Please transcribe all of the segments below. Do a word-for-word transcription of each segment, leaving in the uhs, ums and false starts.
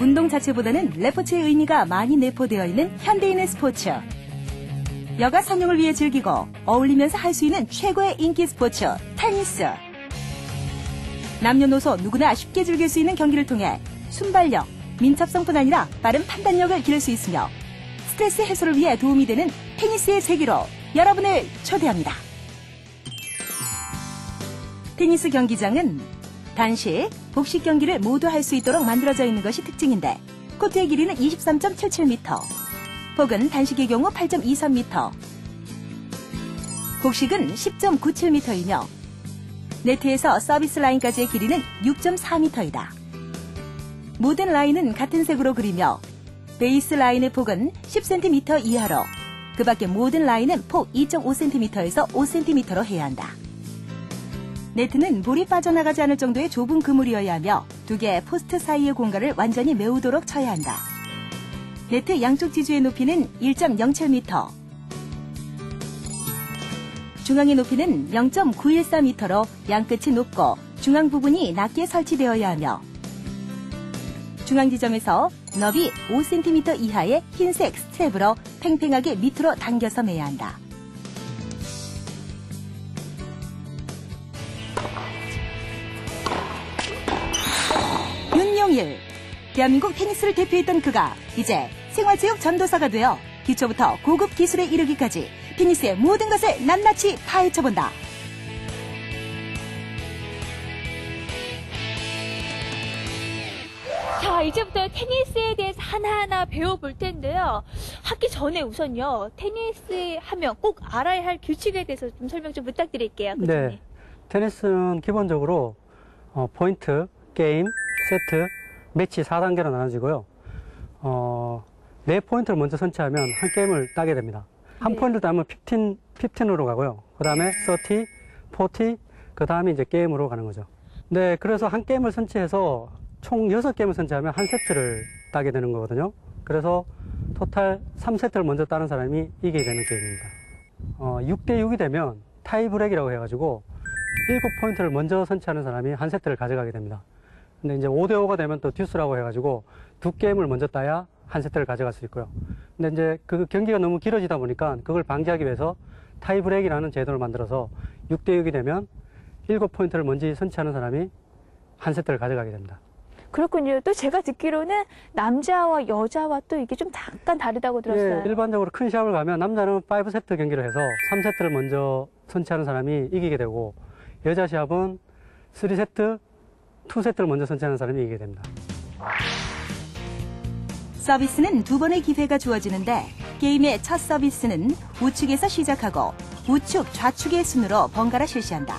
운동 자체보다는 레포츠의 의미가 많이 내포되어 있는 현대인의 스포츠. 여가 성용을 위해 즐기고 어울리면서 할 수 있는 최고의 인기 스포츠, 테니스. 남녀노소 누구나 쉽게 즐길 수 있는 경기를 통해 순발력, 민첩성뿐 아니라 빠른 판단력을 기를 수 있으며 스트레스 해소를 위해 도움이 되는 테니스의 세계로 여러분을 초대합니다. 테니스 경기장은 단식, 복식 경기를 모두 할 수 있도록 만들어져 있는 것이 특징인데 코트의 길이는 이십삼 점 칠칠 미터, 복은 단식의 경우 팔 점 이삼 미터, 복식은 십 점 구칠 미터이며 네트에서 서비스 라인까지의 길이는 육 점 사 미터이다. 모든 라인은 같은 색으로 그리며 베이스 라인의 폭은 십 센티미터 이하로 그 밖의 모든 라인은 폭 이 점 오 센티미터에서 오 센티미터로 해야 한다. 네트는 볼이 빠져나가지 않을 정도의 좁은 그물이어야 하며 두 개의 포스트 사이의 공간을 완전히 메우도록 쳐야 한다. 네트 양쪽 지주의 높이는 일 점 영칠 미터, 중앙의 높이는 영 점 구일사 미터로 양끝이 높고 중앙 부분이 낮게 설치되어야 하며 중앙 지점에서 너비 오 센티미터 이하의 흰색 스트랩으로 팽팽하게 밑으로 당겨서 매야 한다. 윤용일, 대한민국 테니스를 대표했던 그가 이제 생활체육 전도사가 되어 기초부터 고급 기술에 이르기까지 테니스의 모든 것을 낱낱이 파헤쳐본다. 자, 이제부터 테니스에 대해서 하나하나 배워볼 텐데요. 하기 전에 우선요, 테니스 하면 꼭 알아야 할 규칙에 대해서 좀 설명 좀 부탁드릴게요. 코치님. 네, 테니스는 기본적으로 어, 포인트, 게임, 세트, 매치 사 단계로 나눠지고요. 어, 네 포인트를 먼저 선취하면 한 게임을 따게 됩니다. 한 네. 포인트 따면 십오, 십오로 가고요. 그 다음에 삼십, 사십, 그 다음에 이제 게임으로 가는 거죠. 네, 그래서 한 게임을 선취해서 총 여섯 게임을 선취하면 한 세트를 따게 되는 거거든요. 그래서 토탈 삼 세트를 먼저 따는 사람이 이기게 되는 게임입니다. 어, 육 대 육이 되면 타이브렉이라고 해가지고 일곱 포인트를 먼저 선취하는 사람이 한 세트를 가져가게 됩니다. 근데 이제 오 대 오가 되면 또 듀스라고 해가지고 두 게임을 먼저 따야 한 세트를 가져갈 수 있고요. 근데 이제 그 경기가 너무 길어지다 보니까 그걸 방지하기 위해서 타이브렉이라는 제도를 만들어서 육 대 육이 되면 일곱 포인트를 먼저 선취하는 사람이 한 세트를 가져가게 됩니다. 그렇군요. 또 제가 듣기로는 남자와 여자와 또 이게 좀 잠깐 다르다고 들었어요. 네, 일반적으로 큰 시합을 가면 남자는 오 세트 경기를 해서 삼 세트를 먼저 선취하는 사람이 이기게 되고 여자 시합은 삼 세트, 이 세트를 먼저 선취하는 사람이 이기게 됩니다. 서비스는 두 번의 기회가 주어지는데 게임의 첫 서비스는 우측에서 시작하고 우측, 좌측의 순으로 번갈아 실시한다.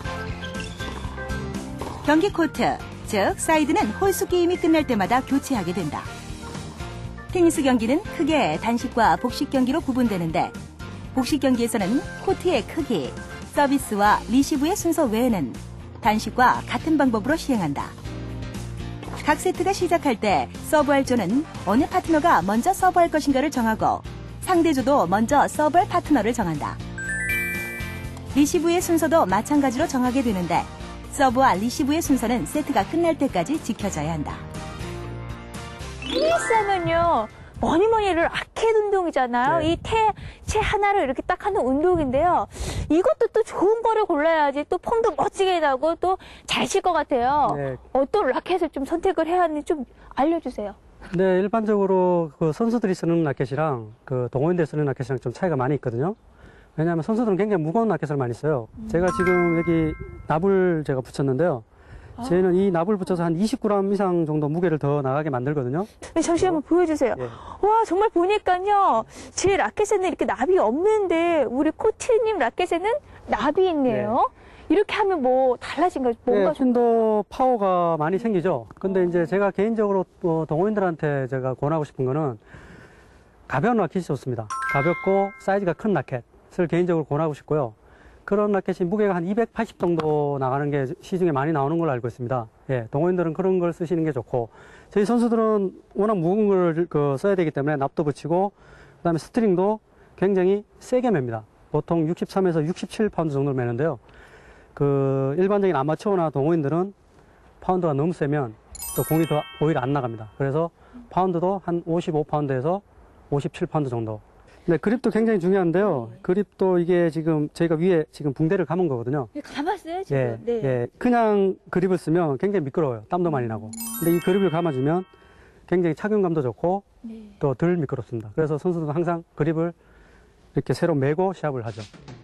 경기 코트, 즉 사이드는 홀수 게임이 끝날 때마다 교체하게 된다. 테니스 경기는 크게 단식과 복식 경기로 구분되는데 복식 경기에서는 코트의 크기, 서비스와 리시브의 순서 외에는 단식과 같은 방법으로 시행한다. 각 세트가 시작할 때 서브할 조는 어느 파트너가 먼저 서브할 것인가를 정하고 상대조도 먼저 서브할 파트너를 정한다. 리시브의 순서도 마찬가지로 정하게 되는데 서브와 리시브의 순서는 세트가 끝날 때까지 지켜져야 한다. 테니스 하면요, 뭐니 뭐니 해도 라켓 운동이잖아요. 네. 이 태, 채 하나를 이렇게 딱 하는 운동인데요. 이것도 또 좋은 거를 골라야지 또 폼도 멋지게 나고 또 잘 칠 것 같아요. 네. 어떤 라켓을 좀 선택을 해야 하는지 좀 알려주세요. 네, 일반적으로 그 선수들이 쓰는 라켓이랑 그 동호인들이 쓰는 라켓이랑 좀 차이가 많이 있거든요. 왜냐하면 선수들은 굉장히 무거운 라켓을 많이 써요. 음. 제가 지금 여기 납을 제가 붙였는데요. 아. 저희는 이 납을 붙여서 한 이십 그램 이상 정도 무게를 더 나가게 만들거든요. 네, 잠시 한번 보여주세요. 예. 와, 정말 보니까요. 제 라켓에는 이렇게 납이 없는데 우리 코치님 라켓에는 납이 있네요. 네. 이렇게 하면 뭐 달라진가요? 뭔가 네, 힘도 파워가 많이 생기죠. 근데 이제 제가 개인적으로 또 동호인들한테 제가 권하고 싶은 거는 가벼운 라켓이 좋습니다. 가볍고 사이즈가 큰 라켓을 개인적으로 권하고 싶고요. 그런 라켓이 무게가 한 이백팔십 정도 나가는 게 시중에 많이 나오는 걸로 알고 있습니다. 예, 동호인들은 그런 걸 쓰시는 게 좋고, 저희 선수들은 워낙 무거운 걸 그 써야 되기 때문에 납도 붙이고, 그 다음에 스트링도 굉장히 세게 맵니다. 보통 육십삼에서 육십칠 파운드 정도를 매는데요. 그 일반적인 아마추어나 동호인들은 파운드가 너무 세면 또 공이 더 오히려 안 나갑니다. 그래서 파운드도 한 오십오 파운드에서 오십칠 파운드 정도. 네, 그립도 굉장히 중요한데요. 그립도 이게 지금 저희가 위에 지금 붕대를 감은 거거든요. 감았어요, 지금? 예, 네. 예. 그냥 그립을 쓰면 굉장히 미끄러워요. 땀도 많이 나고. 근데 이 그립을 감아주면 굉장히 착용감도 좋고 네. 또 덜 미끄럽습니다. 그래서 선수들은 항상 그립을 이렇게 새로 메고 시합을 하죠.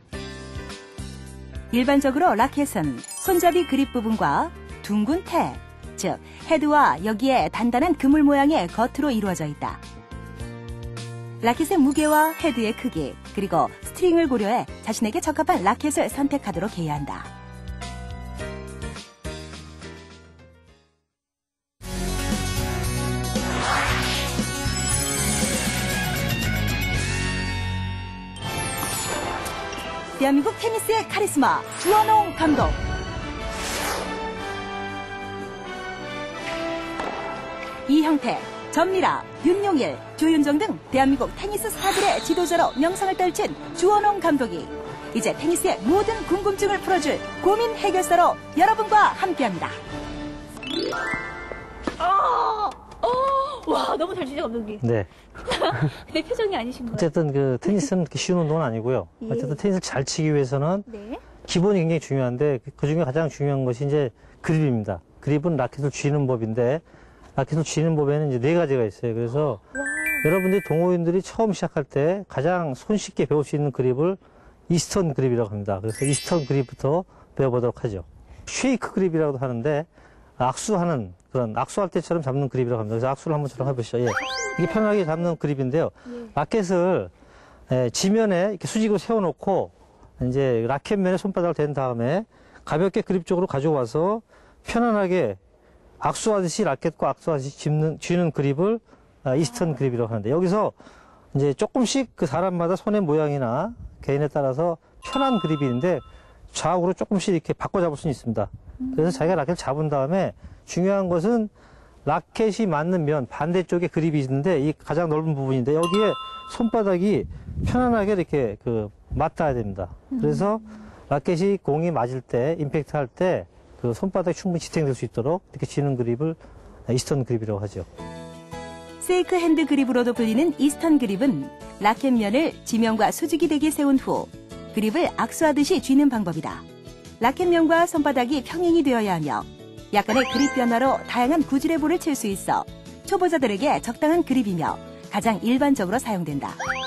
일반적으로 라켓은 손잡이 그립 부분과 둥근 테, 즉 헤드와 여기에 단단한 그물 모양의 겉으로 이루어져 있다. 라켓의 무게와 헤드의 크기, 그리고 스트링을 고려해 자신에게 적합한 라켓을 선택하도록 해야 한다. 대한민국 테니스의 카리스마 주원홍 감독. 이형태, 전미라, 윤용일, 조윤정 등 대한민국 테니스 스타들의 지도자로 명성을 떨친 주원홍 감독이 이제 테니스의 모든 궁금증을 풀어줄 고민 해결사로 여러분과 함께합니다. 아! 어! 와, 너무 잘 치죠, 감독님. 네. 내 표정이 아니신 거예요? 어쨌든 그 테니스는 그렇게 쉬운 운동은 아니고요. 예. 어쨌든 테니스를 잘 치기 위해서는 네. 기본이 굉장히 중요한데 그 중에 가장 중요한 것이 이제 그립입니다. 그립은 라켓을 쥐는 법인데 라켓을 쥐는 법에는 이제 네 가지가 있어요. 그래서 와. 여러분들이 동호인들이 처음 시작할 때 가장 손쉽게 배울 수 있는 그립을 이스턴 그립이라고 합니다. 그래서 이스턴 그립부터 배워보도록 하죠. 쉐이크 그립이라고도 하는데 악수하는 그런 악수할 때처럼 잡는 그립이라고 합니다. 그래서 악수를 한번처럼 해보시죠. 예. 이게 편하게 잡는 그립인데요. 예. 라켓을 에, 지면에 이렇게 수직으로 세워놓고 이제 라켓면에 손바닥을 댄 다음에 가볍게 그립 쪽으로 가져와서 편안하게 악수하듯이 라켓과 악수하듯이 쥐는, 쥐는 그립을 아, 이스턴 그립이라고 하는데 여기서 이제 조금씩 그 사람마다 손의 모양이나 개인에 따라서 편한 그립이 있는데 좌우로 조금씩 이렇게 바꿔 잡을 수는 있습니다. 그래서 자기가 라켓을 잡은 다음에 중요한 것은 라켓이 맞는 면 반대쪽에 그립이 있는데 이 가장 넓은 부분인데 여기에 손바닥이 편안하게 이렇게 그 맞닿아야 됩니다. 그래서 라켓이 공이 맞을 때 임팩트 할 때 그 손바닥이 충분히 지탱될 수 있도록 이렇게 쥐는 그립을 이스턴 그립이라고 하죠. 세이크 핸드 그립으로도 불리는 이스턴 그립은 라켓면을 지면과 수직이 되게 세운 후 그립을 악수하듯이 쥐는 방법이다. 라켓면과 손바닥이 평행이 되어야 하며 약간의 그립 변화로 다양한 구질의 볼을 칠 수 있어 초보자들에게 적당한 그립이며 가장 일반적으로 사용된다.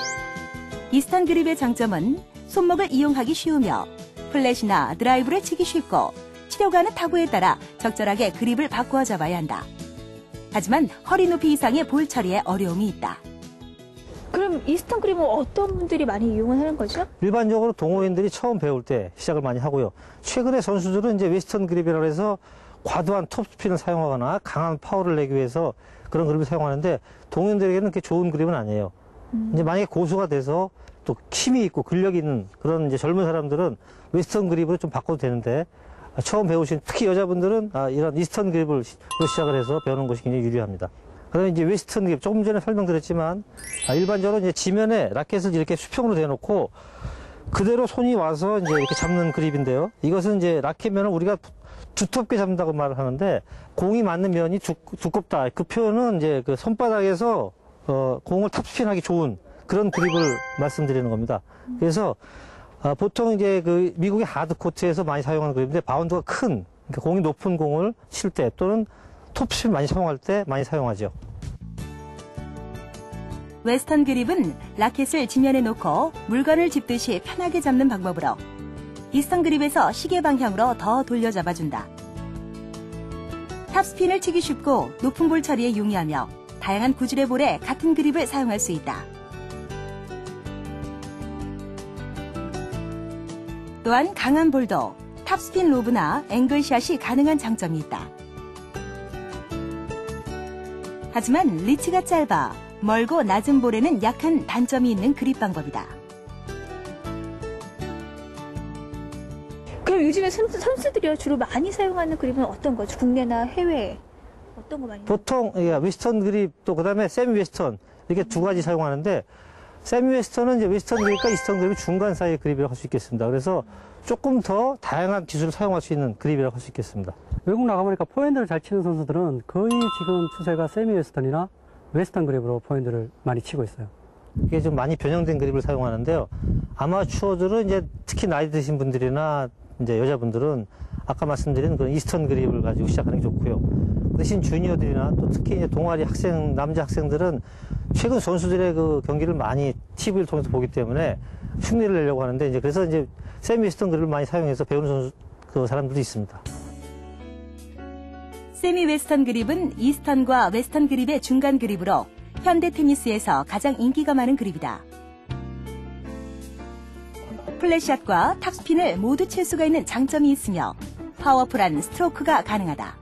이스턴 그립의 장점은 손목을 이용하기 쉬우며 플랫이나 드라이브를 치기 쉽고 치려고 하는 타구에 따라 적절하게 그립을 바꾸어 잡아야 한다. 하지만 허리 높이 이상의 볼 처리에 어려움이 있다. 그럼 이스턴 그립은 어떤 분들이 많이 이용을 하는 거죠? 일반적으로 동호인들이 처음 배울 때 시작을 많이 하고요. 최근에 선수들은 이제 웨스턴 그립이라고 해서 과도한 톱스핀을 사용하거나 강한 파워를 내기 위해서 그런 그립을 사용하는데 동호인들에게는 그렇게 좋은 그립은 아니에요. 음. 이제 만약에 고수가 돼서 또 힘이 있고 근력이 있는 그런 이제 젊은 사람들은 웨스턴 그립으로 좀 바꿔도 되는데 처음 배우신 특히 여자분들은 아, 이런 이스턴 그립으로 시작을 해서 배우는 것이 굉장히 유리합니다. 그다음에 이제 웨스턴 그립 조금 전에 설명드렸지만 아, 일반적으로 이제 지면에 라켓을 이렇게 수평으로 대놓고 그대로 손이 와서 이제 이렇게 잡는 그립인데요. 이것은 이제 라켓면을 우리가 두텁게 잡는다고 말을 하는데 공이 맞는 면이 두, 두껍다. 그 표현은 이제 그 손바닥에서 어, 공을 탑스핀하기 좋은 그런 그립을 말씀드리는 겁니다. 그래서 어, 보통 이제 그 미국의 하드코트에서 많이 사용하는 그립인데 바운드가 큰 그러니까 공이 높은 공을 칠 때 또는 톱스핀 많이 사용할 때 많이 사용하죠. 웨스턴 그립은 라켓을 지면에 놓고 물건을 짚듯이 편하게 잡는 방법으로 이스턴 그립에서 시계 방향으로 더 돌려 잡아준다. 탑스핀을 치기 쉽고 높은 볼 처리에 용이하며 다양한 구질의 볼에 같은 그립을 사용할 수 있다. 또한 강한 볼도 탑스핀 로브나 앵글샷이 가능한 장점이 있다. 하지만 리치가 짧아 멀고 낮은 볼에는 약한 단점이 있는 그립 방법이다. 그럼 요즘에 선수, 선수들이 주로 많이 사용하는 그립은 어떤 거죠? 국내나 해외 어떤 거 많이? 보통 예, 웨스턴 그립 또 그다음에 세미 웨스턴 이렇게 두 가지 사용하는데 세미 웨스턴은 이제 웨스턴 그립과 이스턴 그립이 중간 사이의 그립이라고 할 수 있겠습니다. 그래서 조금 더 다양한 기술을 사용할 수 있는 그립이라고 할 수 있겠습니다. 외국 나가보니까 포핸드를 잘 치는 선수들은 거의 지금 추세가 세미 웨스턴이나 웨스턴 그립으로 포핸드를 많이 치고 있어요. 이게 좀 많이 변형된 그립을 사용하는데요. 아마추어들은 이제 특히 나이 드신 분들이나 이제 여자분들은 아까 말씀드린 그런 이스턴 그립을 가지고 시작하는 게 좋고요. 그 대신 주니어들이나 또 특히 이제 동아리 학생, 남자 학생들은 최근 선수들의 그 경기를 많이 티비를 통해서 보기 때문에 흉내를 내려고 하는데 이제 그래서 이제 세미 웨스턴 그립을 많이 사용해서 배우는 선수, 그 사람들도 있습니다. 세미 웨스턴 그립은 이스턴과 웨스턴 그립의 중간 그립으로 현대 테니스에서 가장 인기가 많은 그립이다. 플랫샷과 탑스핀을 모두 칠 수가 있는 장점이 있으며 파워풀한 스트로크가 가능하다.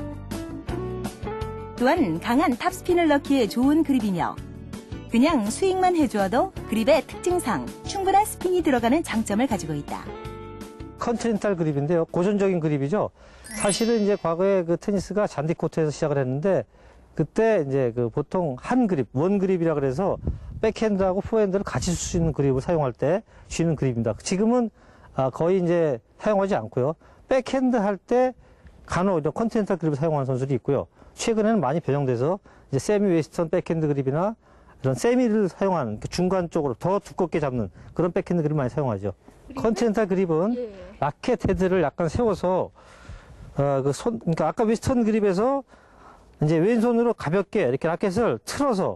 또한 강한 탑스핀을 넣기에 좋은 그립이며 그냥 스윙만 해주어도 그립의 특징상 충분한 스핀이 들어가는 장점을 가지고 있다. 컨티넨탈 그립인데요. 고전적인 그립이죠. 사실은 이제 과거에 그 테니스가 잔디 코트에서 시작을 했는데 그때 이제 그 보통 한 그립, 원 그립이라 그래서 백핸드하고 포핸드를 같이 쓸 수 있는 그립을 사용할 때 쉬는 그립입니다. 지금은 거의 이제 사용하지 않고요. 백핸드 할 때 간혹 이런 컨티넨탈 그립을 사용하는 선수들이 있고요. 최근에는 많이 변형돼서 이제 세미 웨스턴 백핸드 그립이나 이런 세미를 사용하는 중간 쪽으로 더 두껍게 잡는 그런 백핸드 그립을 많이 사용하죠. 컨티넨탈 그립은 예. 라켓 헤드를 약간 세워서 어, 그 손, 그러니까 아까 웨스턴 그립에서 이제 왼손으로 가볍게 이렇게 라켓을 틀어서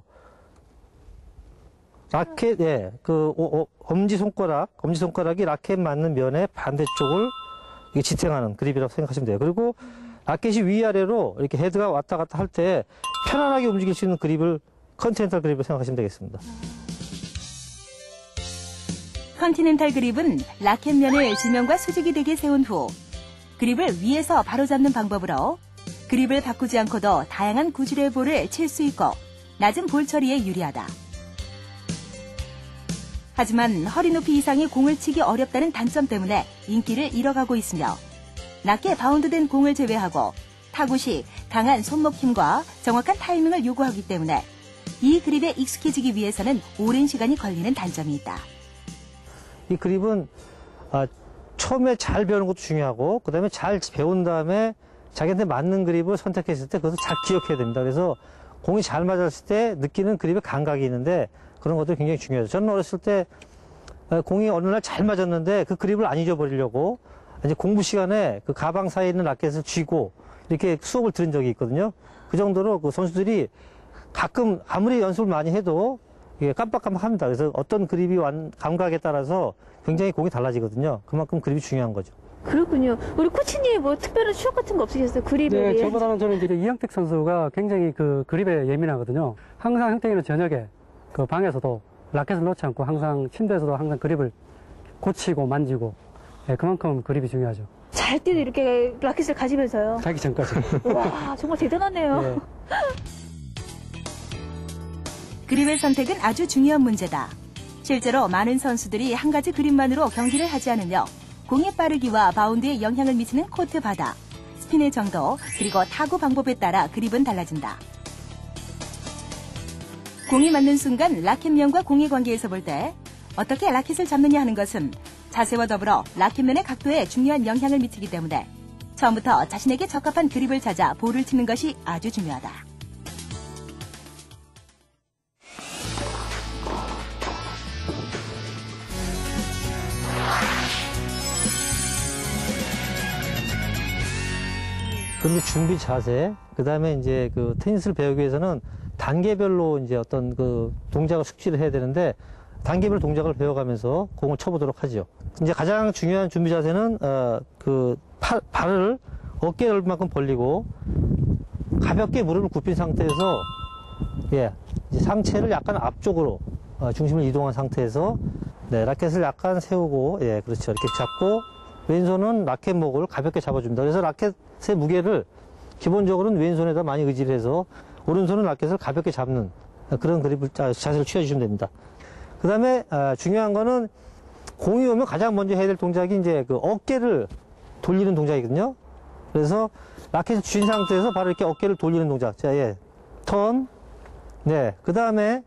라켓, 예, 그 오, 오, 엄지 손가락, 엄지 손가락이 라켓 맞는 면의 반대쪽을 이게 지탱하는 그립이라고 생각하시면 돼요. 그리고 라켓이 위아래로 이렇게 헤드가 왔다 갔다 할 때 편안하게 움직일 수 있는 그립을 컨티넨탈 그립을 생각하시면 되겠습니다. 컨티넨탈 그립은 라켓면을 지면과 수직이 되게 세운 후 그립을 위에서 바로잡는 방법으로 그립을 바꾸지 않고도 다양한 구질의 볼을 칠 수 있고 낮은 볼 처리에 유리하다. 하지만 허리 높이 이상의 공을 치기 어렵다는 단점 때문에 인기를 잃어가고 있으며 낮게 바운드된 공을 제외하고 타구 시 강한 손목 힘과 정확한 타이밍을 요구하기 때문에 이 그립에 익숙해지기 위해서는 오랜 시간이 걸리는 단점이 있다. 이 그립은 아, 처음에 잘 배우는 것도 중요하고 그 다음에 잘 배운 다음에 자기한테 맞는 그립을 선택했을 때 그것을 잘 기억해야 됩니다. 그래서 공이 잘 맞았을 때 느끼는 그립의 감각이 있는데 그런 것도 굉장히 중요하죠. 저는 어렸을 때 공이 어느 날 잘 맞았는데 그 그립을 안 잊어버리려고 이제 공부 시간에 그 가방 사이에 있는 라켓을 쥐고 이렇게 수업을 들은 적이 있거든요. 그 정도로 그 선수들이 가끔 아무리 연습을 많이 해도 이게 깜빡깜빡합니다. 그래서 어떤 그립이 완, 감각에 따라서 굉장히 공이 달라지거든요. 그만큼 그립이 중요한 거죠. 그렇군요. 우리 코치님 뭐 특별한 추억 같은 거 없으셨어요? 그립에 네, 대한? 저보다는 저는 이제 이형택 선수가 굉장히 그 그립에 예민하거든요. 항상 형택이는 저녁에 그 방에서도 라켓을 놓지 않고 항상 침대에서도 항상 그립을 고치고 만지고 네, 그만큼 그립이 중요하죠. 잘 때도 이렇게 라켓을 가지면서요. 자기 전까지. 와, 정말 대단하네요. 네. 그립의 선택은 아주 중요한 문제다. 실제로 많은 선수들이 한 가지 그립만으로 경기를 하지 않으며 공의 빠르기와 바운드에 영향을 미치는 코트 바닥, 스핀의 정도, 그리고 타구 방법에 따라 그립은 달라진다. 공이 맞는 순간 라켓면과 공의 관계에서 볼 때 어떻게 라켓을 잡느냐 하는 것은 자세와 더불어 라켓면의 각도에 중요한 영향을 미치기 때문에 처음부터 자신에게 적합한 그립을 찾아 볼을 치는 것이 아주 중요하다. 그럼 준비 자세, 그 다음에 이제 그 테니스를 배우기 위해서는 단계별로 이제 어떤 그 동작을 숙지를 해야 되는데 단계별 동작을 배워가면서 공을 쳐보도록 하죠. 이제 가장 중요한 준비 자세는 어, 그 팔, 발을 어깨 넓이만큼 벌리고 가볍게 무릎을 굽힌 상태에서 예, 이제 상체를 약간 앞쪽으로 어, 중심을 이동한 상태에서 네, 라켓을 약간 세우고 예, 그렇죠. 이렇게 잡고 왼손은 라켓 목을 가볍게 잡아줍니다. 그래서 라켓의 무게를 기본적으로는 왼손에다 많이 의지를 해서 오른손은 라켓을 가볍게 잡는 그런 그립을 자세를 취해주시면 됩니다. 그 다음에 아, 중요한 거는 공이 오면 가장 먼저 해야 될 동작이 이제 그 어깨를 돌리는 동작이거든요. 그래서 라켓을 쥔 상태에서 바로 이렇게 어깨를 돌리는 동작. 자, 예. 턴. 네. 그 다음에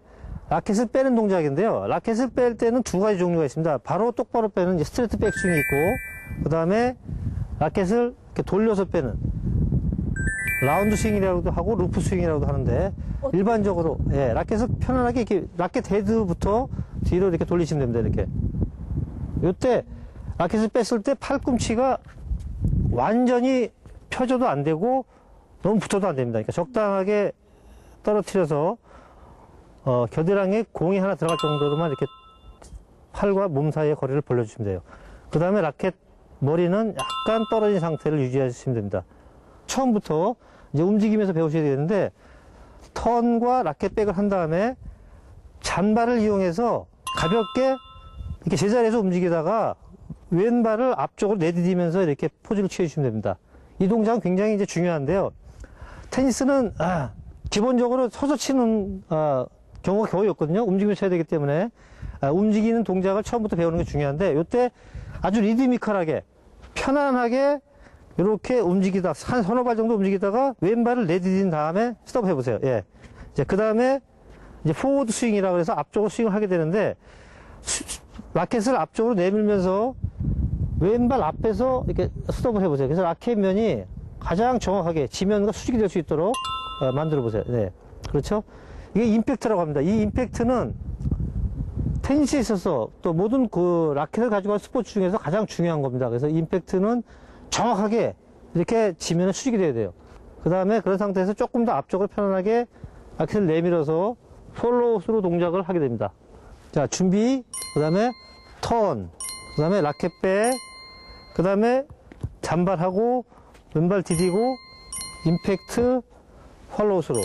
라켓을 빼는 동작인데요. 라켓을 뺄 때는 두 가지 종류가 있습니다. 바로 똑바로 빼는 이제 스트레이트 백스윙이 있고, 그 다음에 라켓을 이렇게 돌려서 빼는 라운드 스윙이라고도 하고 루프 스윙이라고도 하는데, 일반적으로 예, 라켓을 편안하게 이렇게 라켓 헤드부터 뒤로 이렇게 돌리시면 됩니다. 이렇게. 요때 라켓을 뺐을 때 팔꿈치가 완전히 펴져도 안 되고 너무 붙어도 안 됩니다. 그러니까 적당하게 떨어뜨려서 어, 겨드랑이에 공이 하나 들어갈 정도로만 이렇게 팔과 몸 사이의 거리를 벌려주시면 돼요. 그 다음에 라켓 머리는 약간 떨어진 상태를 유지하시면 됩니다. 처음부터 이제 움직이면서 배우셔야 되는데, 턴과 라켓백을 한 다음에 잔발을 이용해서 가볍게 이렇게 제자리에서 움직이다가 왼발을 앞쪽으로 내디디면서 이렇게 포즈를 취해주시면 됩니다. 이 동작은 굉장히 이제 중요한데요. 테니스는 아, 기본적으로 서서 치는 아, 경우가 거의 없거든요. 움직이면서 쳐야 되기 때문에 아, 움직이는 동작을 처음부터 배우는 게 중요한데, 이때 아주 리드미컬하게 편안하게 이렇게 움직이다 한 서너 발 정도 움직이다가 왼발을 내디딘 다음에 스톱 해보세요. 예. 이제 그 다음에 이제 포워드 스윙이라고 해서 앞쪽으로 스윙을 하게 되는데, 수, 라켓을 앞쪽으로 내밀면서 왼발 앞에서 이렇게 스톱을 해보세요. 그래서 라켓 면이 가장 정확하게 지면과 수직이 될 수 있도록 어, 만들어 보세요. 네. 그렇죠? 이게 임팩트라고 합니다. 이 임팩트는 테니스에 있어서 또 모든 그 라켓을 가지고 간 스포츠 중에서 가장 중요한 겁니다. 그래서 임팩트는 정확하게 이렇게 지면에 수직이 돼야 돼요. 그 다음에 그런 상태에서 조금 더 앞쪽을 편안하게 라켓을 내밀어서 폴로우스로 동작을 하게 됩니다. 자, 준비, 그 다음에 턴, 그 다음에 라켓백, 그 다음에 잔발하고 왼발 디디고 임팩트, 폴로우스로.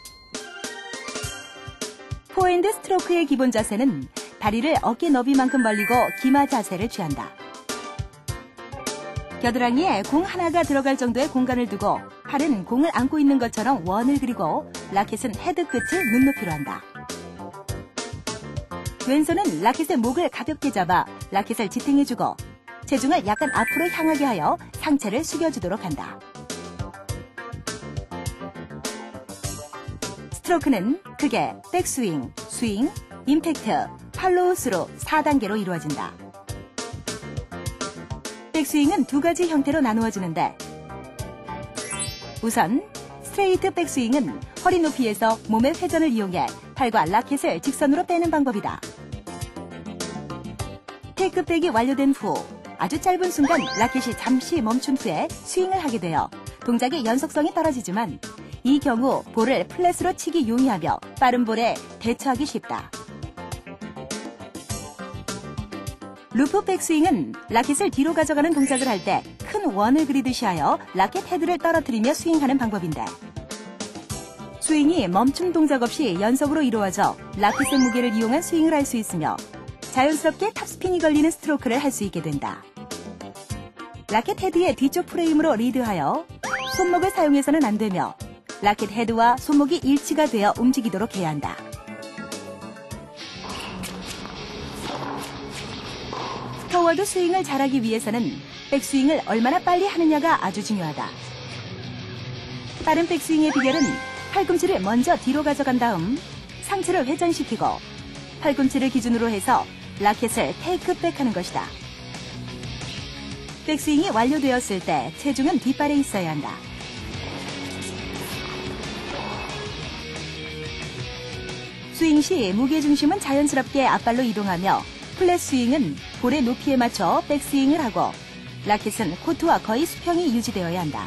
포핸드 스트로크의 기본 자세는 다리를 어깨 너비만큼 벌리고 기마 자세를 취한다. 겨드랑이에 공 하나가 들어갈 정도의 공간을 두고 팔은 공을 안고 있는 것처럼 원을 그리고 라켓은 헤드 끝을 눈높이로 한다. 왼손은 라켓의 목을 가볍게 잡아 라켓을 지탱해주고 체중을 약간 앞으로 향하게 하여 상체를 숙여주도록 한다. 스트로크는 크게 백스윙, 스윙, 임팩트, 팔로우스로 사 단계로 이루어진다. 백스윙은 두 가지 형태로 나누어지는데, 우선 스트레이트 백스윙은 허리 높이에서 몸의 회전을 이용해 팔과 라켓을 직선으로 빼는 방법이다. 테이크백이 완료된 후 아주 짧은 순간 라켓이 잠시 멈춘 후에 스윙을 하게 되어 동작의 연속성이 떨어지지만 이 경우 볼을 플랫으로 치기 용이하며 빠른 볼에 대처하기 쉽다. 루프 백스윙은 라켓을 뒤로 가져가는 동작을 할 때 큰 원을 그리듯이 하여 라켓 헤드를 떨어뜨리며 스윙하는 방법인데, 스윙이 멈춤 동작 없이 연속으로 이루어져 라켓의 무게를 이용한 스윙을 할 수 있으며 자연스럽게 탑스핀이 걸리는 스트로크를 할 수 있게 된다. 라켓 헤드의 뒤쪽 프레임으로 리드하여 손목을 사용해서는 안 되며 라켓 헤드와 손목이 일치가 되어 움직이도록 해야 한다. 포워드 스윙을 잘하기 위해서는 백스윙을 얼마나 빨리 하느냐가 아주 중요하다. 빠른 백스윙의 비결은 팔꿈치를 먼저 뒤로 가져간 다음 상체를 회전시키고 팔꿈치를 기준으로 해서 라켓을 테이크백하는 것이다. 백스윙이 완료되었을 때 체중은 뒷발에 있어야 한다. 스윙 시 무게중심은 자연스럽게 앞발로 이동하며 플랫 스윙은 볼의 높이에 맞춰 백스윙을 하고 라켓은 코트와 거의 수평이 유지되어야 한다.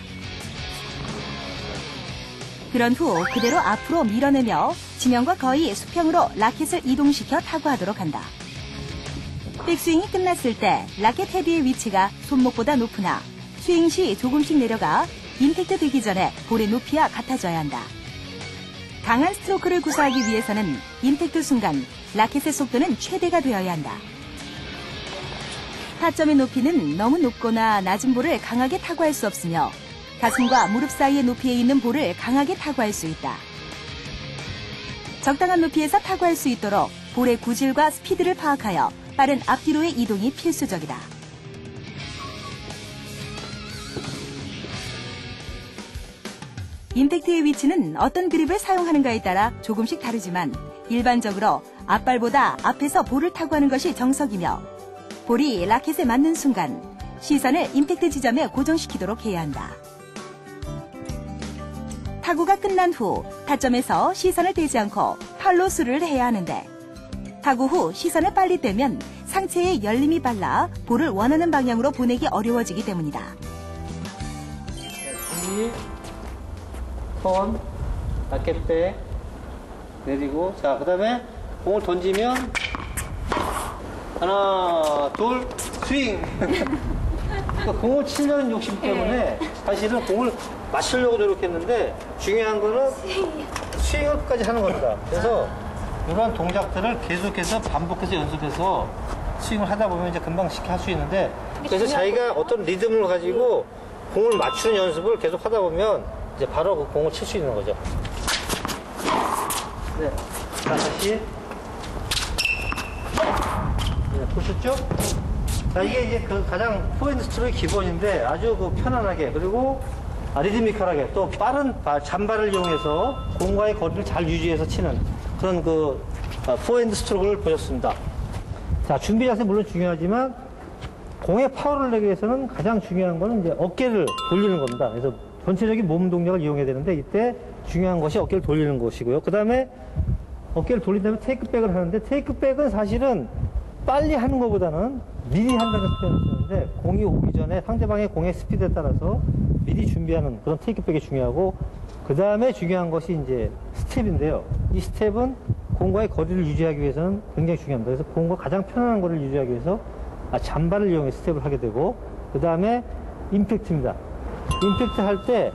그런 후 그대로 앞으로 밀어내며 지면과 거의 수평으로 라켓을 이동시켜 타구하도록 한다. 백스윙이 끝났을 때 라켓 헤드의 위치가 손목보다 높으나 스윙 시 조금씩 내려가 임팩트 되기 전에 볼의 높이와 같아져야 한다. 강한 스트로크를 구사하기 위해서는 임팩트 순간 라켓의 속도는 최대가 되어야 한다. 타점의 높이는 너무 높거나 낮은 볼을 강하게 타구할 수 없으며 가슴과 무릎 사이의 높이에 있는 볼을 강하게 타구할 수 있다. 적당한 높이에서 타구할 수 있도록 볼의 구질과 스피드를 파악하여 빠른 앞뒤로의 이동이 필수적이다. 임팩트의 위치는 어떤 그립을 사용하는가에 따라 조금씩 다르지만 일반적으로 앞발보다 앞에서 볼을 타고 하는 것이 정석이며 볼이 라켓에 맞는 순간 시선을 임팩트 지점에 고정시키도록 해야 한다. 타구가 끝난 후 타점에서 시선을 떼지 않고 팔로 수를 해야 하는데 타구 후 시선을 빨리 떼면 상체에 열림이 발라 볼을 원하는 방향으로 보내기 어려워지기 때문이다. 준비, 턴, 라켓백 내리고, 자, 그 다음에 공을 던지면 하나, 둘, 스윙. 그러니까 공을 치려는 욕심 때문에 사실은 공을 맞추려고 노력했는데 중요한 거는 스윙을 끝까지 하는 겁니다. 그래서 이러한 동작들을 계속해서 반복해서 연습해서 스윙을 하다 보면 이제 금방 쉽게 할 수 있는데, 그래서 자기가 어떤 리듬을 가지고 공을 맞추는 연습을 계속 하다 보면 이제 바로 그 공을 칠 수 있는 거죠. 네. 자, 다시. 네, 보셨죠? 자, 이게 이제 그 가장 포핸드 스트로크의 기본인데 아주 그 편안하게, 그리고 아, 리드미컬하게, 또 빠른 바, 잔발을 이용해서 공과의 거리를 잘 유지해서 치는 그런 그 아, 포핸드 스트로크를 보셨습니다. 자, 준비 자세 물론 중요하지만 공에 파워를 내기 위해서는 가장 중요한 거는 이제 어깨를 돌리는 겁니다. 그래서 전체적인 몸 동작을 이용해야 되는데 이때 중요한 것이 어깨를 돌리는 것이고요. 그 다음에 어깨를 돌린 다음에 테이크백을 하는데, 테이크백은 사실은 빨리 하는 것보다는 미리 한다는 표현을 쓰는데, 공이 오기 전에 상대방의 공의 스피드에 따라서 미리 준비하는 그런 테이크백이 중요하고, 그 다음에 중요한 것이 이제 스텝인데요. 이 스텝은 공과의 거리를 유지하기 위해서는 굉장히 중요합니다. 그래서 공과 가장 편안한 거리를 유지하기 위해서 아, 잔발을 이용해 스텝을 하게 되고, 그 다음에 임팩트입니다. 임팩트 할 때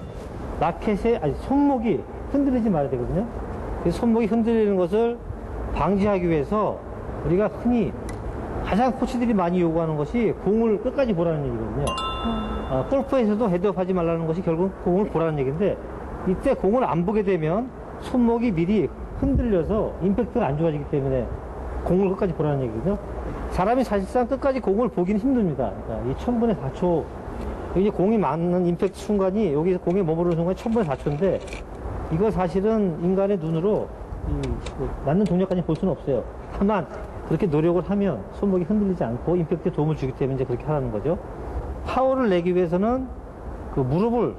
라켓의 아니, 손목이 흔들리지 말아야 되거든요. 그래서 손목이 흔들리는 것을 방지하기 위해서 우리가 흔히 가장 코치들이 많이 요구하는 것이 공을 끝까지 보라는 얘기거든요. 어, 골프에서도 헤드업 하지 말라는 것이 결국 공을 보라는 얘기인데, 이때 공을 안 보게 되면 손목이 미리 흔들려서 임팩트가 안 좋아지기 때문에 공을 끝까지 보라는 얘기거든요. 사람이 사실상 끝까지 공을 보기는 힘듭니다. 그러니까 이 천분의 사 초, 이제 공이 맞는 임팩트 순간이 여기서 공에 머무르는 순간이 천분의 사 초인데, 이거 사실은 인간의 눈으로 이, 그, 맞는 동작까지 볼 수는 없어요. 다만 그렇게 노력을 하면 손목이 흔들리지 않고 임팩트에 도움을 주기 때문에 이제 그렇게 하라는 거죠. 파워를 내기 위해서는 그 무릎을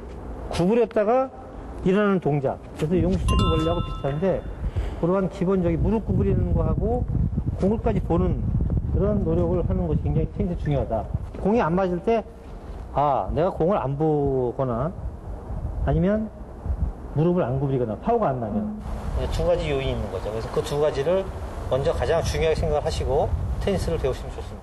구부렸다가 일어나는 동작, 그래서 용수철이 원리하고 비슷한데, 그러한 기본적인 무릎 구부리는 거하고 공을까지 보는 그런 노력을 하는 것이 굉장히 테니스에 중요하다. 공이 안 맞을 때, 아, 내가 공을 안 보거나 아니면 무릎을 안 구부리거나 파워가 안 나면 두 가지 요인이 있는 거죠. 그래서 그 두 가지를 먼저 가장 중요하게 생각을 하시고 테니스를 배우시면 좋습니다.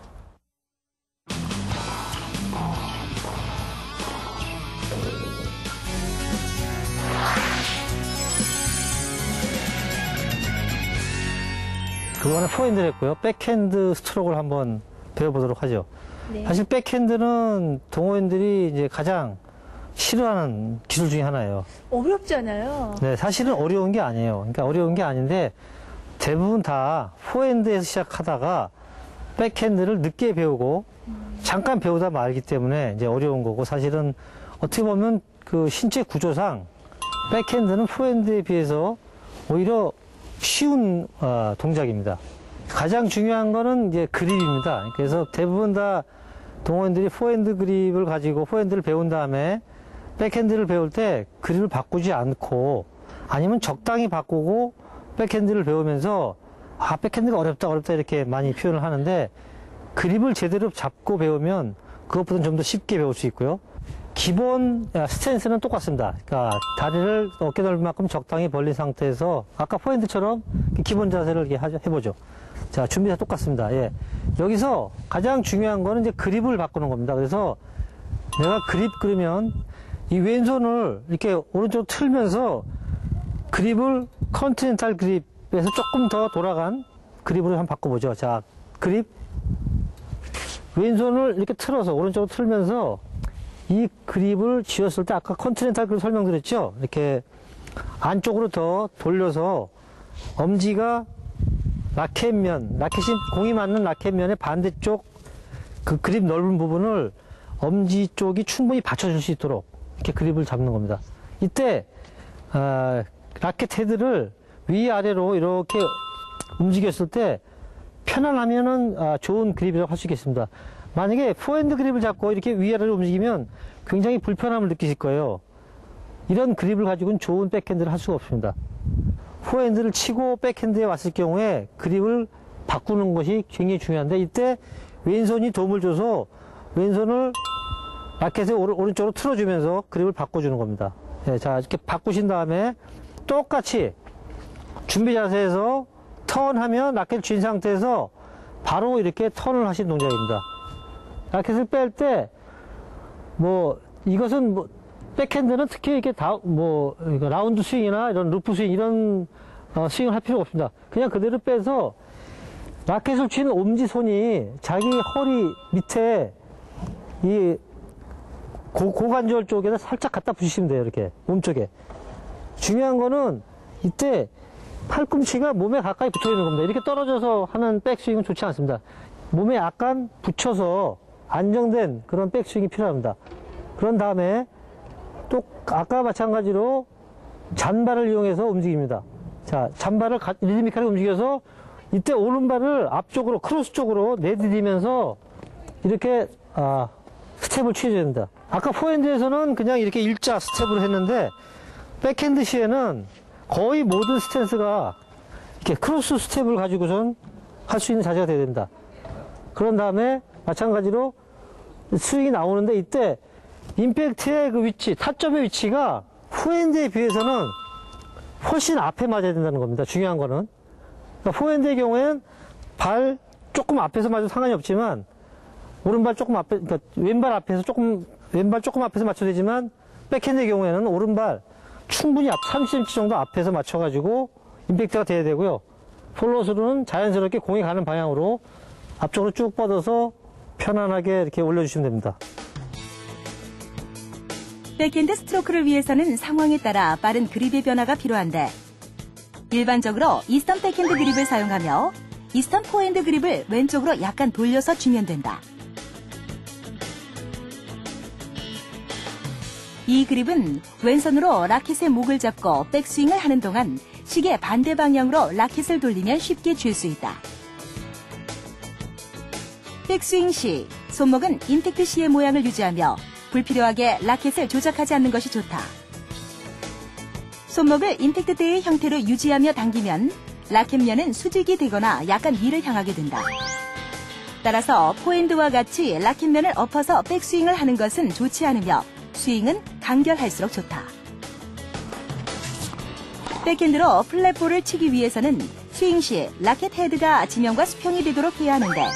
그거는 포핸드를 했고요. 백핸드 스트로크를 한번 배워보도록 하죠. 네. 사실 백핸드는 동호인들이 이제 가장 싫어하는 기술 중에 하나예요. 어렵잖아요. 네, 사실은 어려운 게 아니에요. 그러니까 어려운 게 아닌데 대부분 다 포핸드에서 시작하다가 백핸드를 늦게 배우고 잠깐 배우다 말기 때문에 이제 어려운 거고, 사실은 어떻게 보면 그 신체 구조상 백핸드는 포핸드에 비해서 오히려 쉬운 어, 동작입니다. 가장 중요한 거는 이제 그립입니다. 그래서 대부분 다 동호인들이 포핸드 그립을 가지고 포핸드를 배운 다음에 백핸드를 배울 때 그립을 바꾸지 않고, 아니면 적당히 바꾸고 백핸드를 배우면서 아, 백핸드가 어렵다 어렵다 이렇게 많이 표현을 하는데, 그립을 제대로 잡고 배우면 그것보다는 좀 더 쉽게 배울 수 있고요. 기본 스탠스는 똑같습니다. 그러니까 다리를 어깨 넓이만큼 적당히 벌린 상태에서 아까 포핸드처럼 기본 자세를 이렇게 해보죠. 자, 준비가 똑같습니다. 예. 여기서 가장 중요한 거는 이제 그립을 바꾸는 겁니다. 그래서 내가 그립 그리면 이 왼손을 이렇게 오른쪽으로 틀면서 그립을 컨티넨탈 그립에서 조금 더 돌아간 그립으로 한번 바꿔보죠. 자, 그립. 왼손을 이렇게 틀어서 오른쪽으로 틀면서 이 그립을 쥐었을 때 아까 컨티넨탈 그립 설명드렸죠? 이렇게 안쪽으로 더 돌려서 엄지가 라켓면, 라켓이, 공이 맞는 라켓면의 반대쪽 그 그립 넓은 부분을 엄지 쪽이 충분히 받쳐줄 수 있도록 이렇게 그립을 잡는 겁니다. 이때, 어, 라켓 헤드를 위아래로 이렇게 움직였을 때 편안하면은 아, 좋은 그립이라고 할 수 있겠습니다. 만약에 포핸드 그립을 잡고 이렇게 위아래로 움직이면 굉장히 불편함을 느끼실 거예요. 이런 그립을 가지고는 좋은 백핸드를 할 수가 없습니다. 포핸드를 치고 백핸드에 왔을 경우에 그립을 바꾸는 것이 굉장히 중요한데, 이때 왼손이 도움을 줘서 왼손을 라켓의 오른쪽으로 틀어주면서 그립을 바꿔주는 겁니다. 네, 자, 이렇게 바꾸신 다음에 똑같이 준비 자세에서 턴하면 라켓을 쥔 상태에서 바로 이렇게 턴을 하신 동작입니다. 라켓을 뺄 때, 뭐, 이것은 뭐, 백핸드는 특히 이렇게 다, 뭐, 라운드 스윙이나 이런 루프 스윙, 이런 어, 스윙을 할 필요가 없습니다. 그냥 그대로 빼서 라켓을 쥐는 엄지손이 자기 허리 밑에 이 고, 고관절 쪽에다 살짝 갖다 붙이시면 돼요. 이렇게 몸쪽에. 중요한 거는 이때 팔꿈치가 몸에 가까이 붙어 있는 겁니다. 이렇게 떨어져서 하는 백스윙은 좋지 않습니다. 몸에 약간 붙여서 안정된 그런 백스윙이 필요합니다. 그런 다음에 또 아까 마찬가지로 잔발을 이용해서 움직입니다. 자, 잔발을 리드미컬하게 움직여서 이때 오른발을 앞쪽으로 크로스 쪽으로 내디디면서 이렇게 아, 스텝을 취해줘야 됩니다. 아까 포핸드에서는 그냥 이렇게 일자 스텝을 했는데 백핸드 시에는 거의 모든 스탠스가 이렇게 크로스 스텝을 가지고선 할 수 있는 자세가 돼야 됩니다. 그런 다음에 마찬가지로 스윙이 나오는데 이때 임팩트의 그 위치, 타점의 위치가 포핸드에 비해서는 훨씬 앞에 맞아야 된다는 겁니다. 중요한 거는. 그러니까 포핸드의 경우에는 발 조금 앞에서 맞아도 상관이 없지만 오른발 조금 앞에, 그러니까 왼발 앞에서 조금, 왼발 조금 앞에서 맞춰도 되지만 백핸드의 경우에는 오른발 충분히 앞, 삼십 센티미터 정도 앞에서 맞춰가지고 임팩트가 돼야 되고요. 폴로스루는 자연스럽게 공이 가는 방향으로 앞쪽으로 쭉 뻗어서 편안하게 이렇게 올려주시면 됩니다. 백핸드 스트로크를 위해서는 상황에 따라 빠른 그립의 변화가 필요한데 일반적으로 이스턴 백핸드 그립을 사용하며 이스턴 포핸드 그립을 왼쪽으로 약간 돌려서 쥐면 된다. 이 그립은 왼손으로 라켓의 목을 잡고 백스윙을 하는 동안 시계 반대 방향으로 라켓을 돌리면 쉽게 쥘 수 있다. 백스윙 시 손목은 임팩트 시의 모양을 유지하며 불필요하게 라켓을 조작하지 않는 것이 좋다. 손목을 임팩트 때의 형태로 유지하며 당기면 라켓면은 수직이 되거나 약간 위를 향하게 된다. 따라서 포핸드와 같이 라켓면을 엎어서 백스윙을 하는 것은 좋지 않으며 스윙은 간결할수록 좋다. 백핸드로 플랫볼을 치기 위해서는 스윙 시 라켓 헤드가 지면과 수평이 되도록 해야 하는데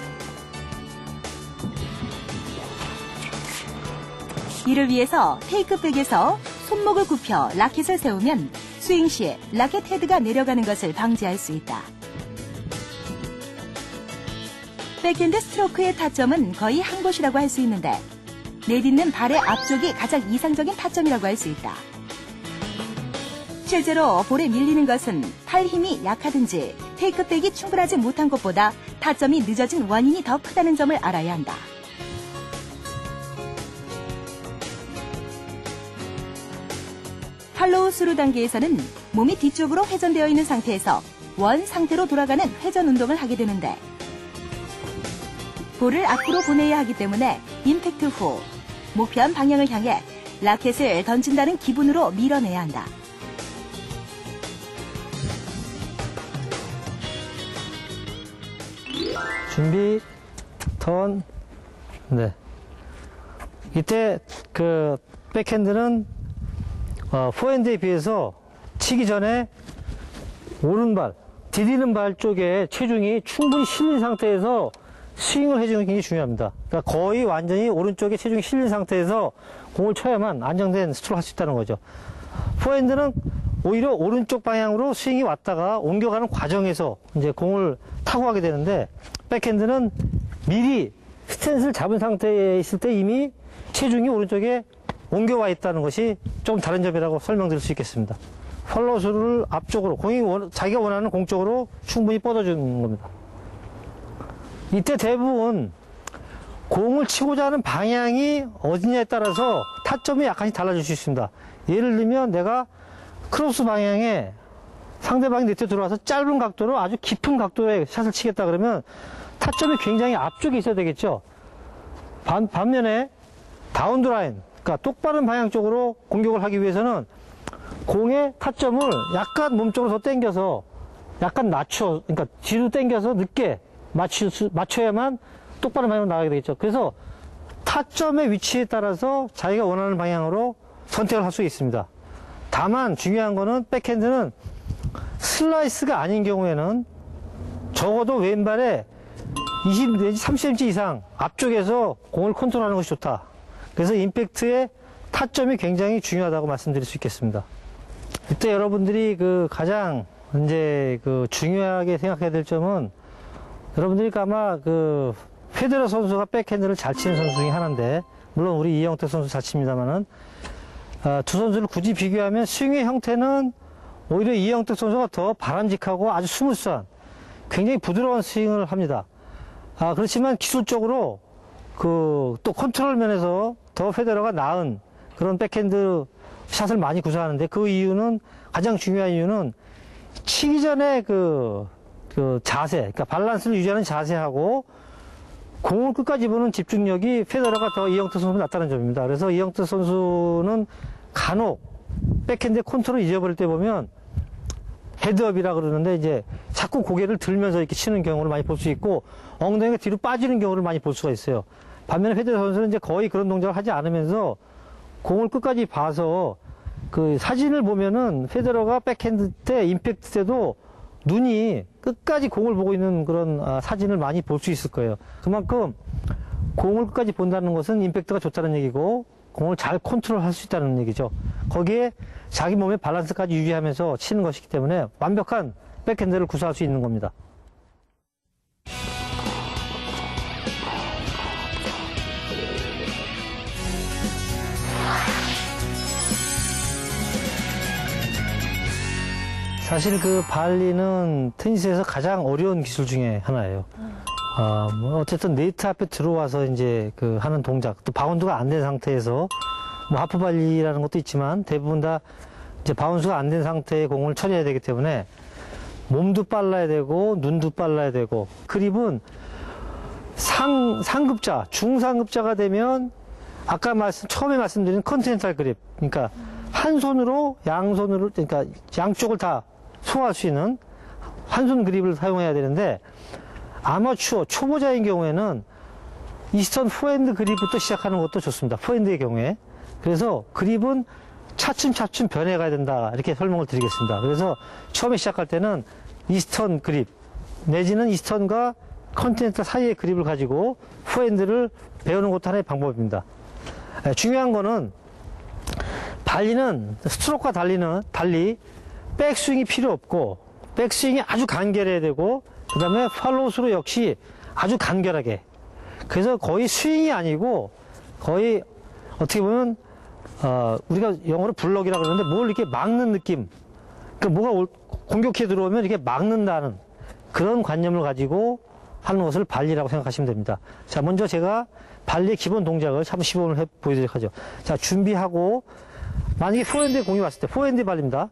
이를 위해서 테이크백에서 손목을 굽혀 라켓을 세우면 스윙 시 라켓 헤드가 내려가는 것을 방지할 수 있다. 백핸드 스트로크의 타점은 거의 한 곳이라고 할 수 있는데 내딛는 발의 앞쪽이 가장 이상적인 타점이라고 할 수 있다. 실제로 볼에 밀리는 것은 팔 힘이 약하든지 테이크백이 충분하지 못한 것보다 타점이 늦어진 원인이 더 크다는 점을 알아야 한다. 팔로우 스루 단계에서는 몸이 뒤쪽으로 회전되어 있는 상태에서 원 상태로 돌아가는 회전 운동을 하게 되는데 볼을 앞으로 보내야 하기 때문에 임팩트 후 목표한 방향을 향해 라켓을 던진다는 기분으로 밀어내야 한다. 준비, 턴, 네. 이때 그 백핸드는 어, 포핸드에 비해서 치기 전에 오른발, 디디는 발 쪽에 체중이 충분히 실린 상태에서 스윙을 해주는 게 굉장히 중요합니다. 그러니까 거의 완전히 오른쪽에 체중이 실린 상태에서 공을 쳐야만 안정된 스트로크를 할 수 있다는 거죠. 포핸드는 오히려 오른쪽 방향으로 스윙이 왔다가 옮겨가는 과정에서 이제 공을 타고 가게 되는데 백핸드는 미리 스탠스를 잡은 상태에 있을 때 이미 체중이 오른쪽에 옮겨와 있다는 것이 좀 다른 점이라고 설명드릴 수 있겠습니다. 폴로스루를 앞쪽으로 공이 원, 자기가 원하는 공 쪽으로 충분히 뻗어주는 겁니다. 이때 대부분 공을 치고자 하는 방향이 어디냐에 따라서 타점이 약간씩 달라질 수 있습니다. 예를 들면 내가 크로스 방향에 상대방이 네트에 들어와서 짧은 각도로 아주 깊은 각도의 샷을 치겠다 그러면 타점이 굉장히 앞쪽에 있어야 되겠죠. 반, 반면에 다운드라인, 그러니까 똑바른 방향 쪽으로 공격을 하기 위해서는 공의 타점을 약간 몸쪽으로 더 당겨서 약간 낮춰, 그러니까 뒤로 당겨서 늦게 맞추, 맞춰야만 똑바른 방향으로 나가게 되겠죠. 그래서 타점의 위치에 따라서 자기가 원하는 방향으로 선택을 할 수 있습니다. 다만 중요한 거는 백핸드는 슬라이스가 아닌 경우에는 적어도 왼발에 이십 내지 삼십 센티미터 이상 앞쪽에서 공을 컨트롤하는 것이 좋다. 그래서 임팩트의 타점이 굉장히 중요하다고 말씀드릴 수 있겠습니다. 이때 여러분들이 그 가장 이제 그 중요하게 생각해야 될 점은 여러분들이 아마 그 페데러 선수가 백핸드를 잘 치는 선수 중에 하나인데, 물론 우리 이영택 선수 잘 칩니다만은 어, 두 선수를 굳이 비교하면 스윙의 형태는 오히려 이영택 선수가 더 바람직하고 아주 스무스한 굉장히 부드러운 스윙을 합니다. 아, 그렇지만 기술적으로 그 또 컨트롤 면에서 더 페데러가 나은 그런 백핸드 샷을 많이 구사하는데, 그 이유는, 가장 중요한 이유는 치기 전에 그, 그 자세, 그러니까 밸런스를 유지하는 자세하고 공을 끝까지 보는 집중력이 페데러가 더 이영택 선수보다 낫다는 점입니다. 그래서 이영택 선수는 간혹 백핸드 컨트롤을 잊어버릴 때 보면 헤드업이라 그러는데 이제 자꾸 고개를 들면서 이렇게 치는 경우를 많이 볼 수 있고 엉덩이가 뒤로 빠지는 경우를 많이 볼 수가 있어요. 반면에 페데러 선수는 이제 거의 그런 동작을 하지 않으면서 공을 끝까지 봐서 그 사진을 보면은 페데러가 백핸드 때 임팩트 때도 눈이 끝까지 공을 보고 있는 그런 아, 사진을 많이 볼 수 있을 거예요. 그만큼 공을 끝까지 본다는 것은 임팩트가 좋다는 얘기고 공을 잘 컨트롤 할 수 있다는 얘기죠. 거기에 자기 몸의 밸런스까지 유지하면서 치는 것이기 때문에 완벽한 백핸드를 구사할 수 있는 겁니다. 사실 그 발리는 테니스에서 가장 어려운 기술 중에 하나예요. 어, 뭐 어쨌든 네트 앞에 들어와서 이제 그 하는 동작, 또 바운드가 안 된 상태에서 뭐 하프 발리라는 것도 있지만 대부분 다 이제 바운스가 안 된 상태의 공을 처리해야 되기 때문에 몸도 빨라야 되고 눈도 빨라야 되고, 그립은 상, 상급자, 중상급자가 되면 아까 말씀, 처음에 말씀드린 컨티넨탈 그립, 그러니까 한 손으로 양손으로, 그러니까 양쪽을 다 소화할 수 있는 한 손 그립을 사용해야 되는데, 아마추어 초보자인 경우에는 이스턴 포핸드 그립부터 시작하는 것도 좋습니다. 포핸드의 경우에. 그래서 그립은 차츰차츰 변해가야 된다, 이렇게 설명을 드리겠습니다. 그래서 처음에 시작할 때는 이스턴 그립 내지는 이스턴과 컨티넨탈 사이의 그립을 가지고 포핸드를 배우는 것도 하나의 방법입니다. 에, 중요한 거는 발리는 스트로크와 달리는 달리 백스윙이 필요 없고 백스윙이 아주 간결해야 되고, 그 다음에 팔로우스로 역시 아주 간결하게. 그래서 거의 스윙이 아니고 거의 어떻게 보면 어, 우리가 영어로 블럭이라고 그러는데 뭘 이렇게 막는 느낌, 그러니까 뭐가 올, 공격해 들어오면 이렇게 막는다는 그런 관념을 가지고 하는 것을 발리라고 생각하시면 됩니다. 자, 먼저 제가 발리의 기본 동작을 한번 시범을 해 보여드리도록 하죠. 자, 준비하고, 만약에 포핸드에 공이 왔을 때 포핸드 발리입니다.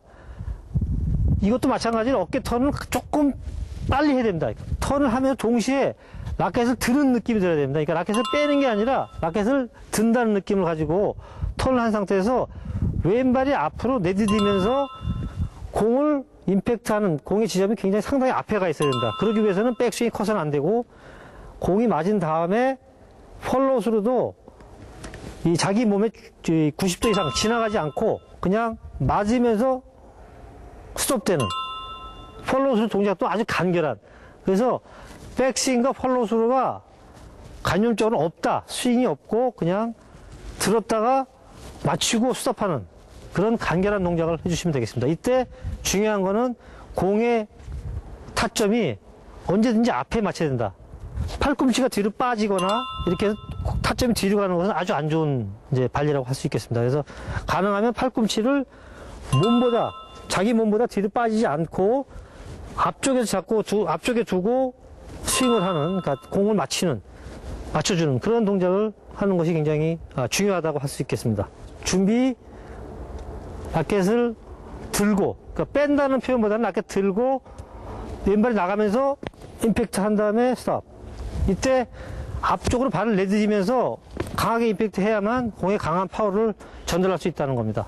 이것도 마찬가지로 어깨 턴을 조금 빨리 해야 됩니다. 턴을 하면서 동시에 라켓을 드는 느낌이 들어야 됩니다. 그러니까 라켓을 빼는 게 아니라 라켓을 든다는 느낌을 가지고 턴을 한 상태에서 왼발이 앞으로 내디디면서 공을 임팩트하는, 공의 지점이 굉장히 상당히 앞에 가 있어야 된다. 그러기 위해서는 백스윙이 커서는 안 되고, 공이 맞은 다음에 폴로스로도 이 자기 몸에 구십 도 이상 지나가지 않고 그냥 맞으면서 스톱되는 폴로스루 동작도 아주 간결한, 그래서 백스윙과 폴로스루가 관념적으로 없다, 스윙이 없고 그냥 들었다가 맞추고 스톱하는 그런 간결한 동작을 해주시면 되겠습니다. 이때 중요한 거는 공의 타점이 언제든지 앞에 맞춰야 된다. 팔꿈치가 뒤로 빠지거나 이렇게 타점이 뒤로 가는 것은 아주 안 좋은 이제 발리라고 할 수 있겠습니다. 그래서 가능하면 팔꿈치를 몸보다, 자기 몸보다 뒤로 빠지지 않고 앞쪽에서 잡고 두, 앞쪽에 두고 스윙을 하는, 그러니까 공을 맞히는, 맞춰주는 그런 동작을 하는 것이 굉장히 중요하다고 할 수 있겠습니다. 준비, 라켓을 들고, 그러니까 뺀다는 표현보다는 라켓 들고 왼발이 나가면서 임팩트 한 다음에 스톱. 이때 앞쪽으로 발을 내딛으면서 강하게 임팩트 해야만 공에 강한 파워를 전달할 수 있다는 겁니다.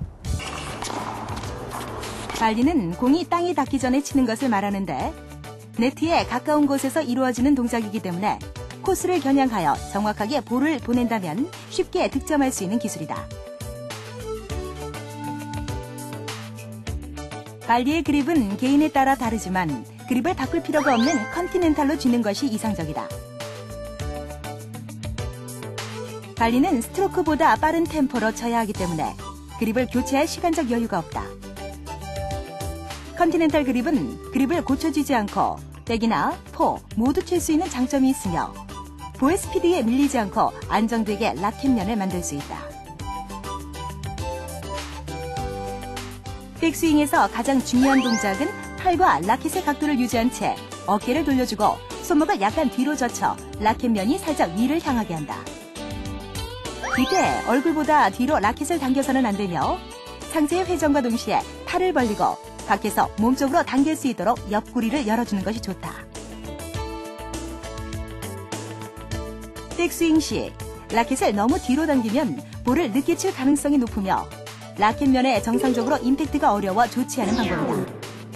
발리는 공이 땅에 닿기 전에 치는 것을 말하는데 네트에 가까운 곳에서 이루어지는 동작이기 때문에 코스를 겨냥하여 정확하게 볼을 보낸다면 쉽게 득점할 수 있는 기술이다. 발리의 그립은 개인에 따라 다르지만 그립을 바꿀 필요가 없는 컨티넨탈로 쥐는 것이 이상적이다. 발리는 스트로크보다 빠른 템포로 쳐야 하기 때문에 그립을 교체할 시간적 여유가 없다. 컨티넨탈 그립은 그립을 고쳐주지 않고 백이나 포 모두 칠 수 있는 장점이 있으며 볼 스피드에 밀리지 않고 안정되게 라켓면을 만들 수 있다. 백스윙에서 가장 중요한 동작은 팔과 라켓의 각도를 유지한 채 어깨를 돌려주고 손목을 약간 뒤로 젖혀 라켓면이 살짝 위를 향하게 한다. 이때 얼굴보다 뒤로 라켓을 당겨서는 안 되며 상체의 회전과 동시에 팔을 벌리고 밖에서 몸쪽으로 당길 수 있도록 옆구리를 열어주는 것이 좋다. 백스윙 시 라켓을 너무 뒤로 당기면 볼을 늦게 칠 가능성이 높으며 라켓면에 정상적으로 임팩트가 어려워 좋지 않은 방법이다.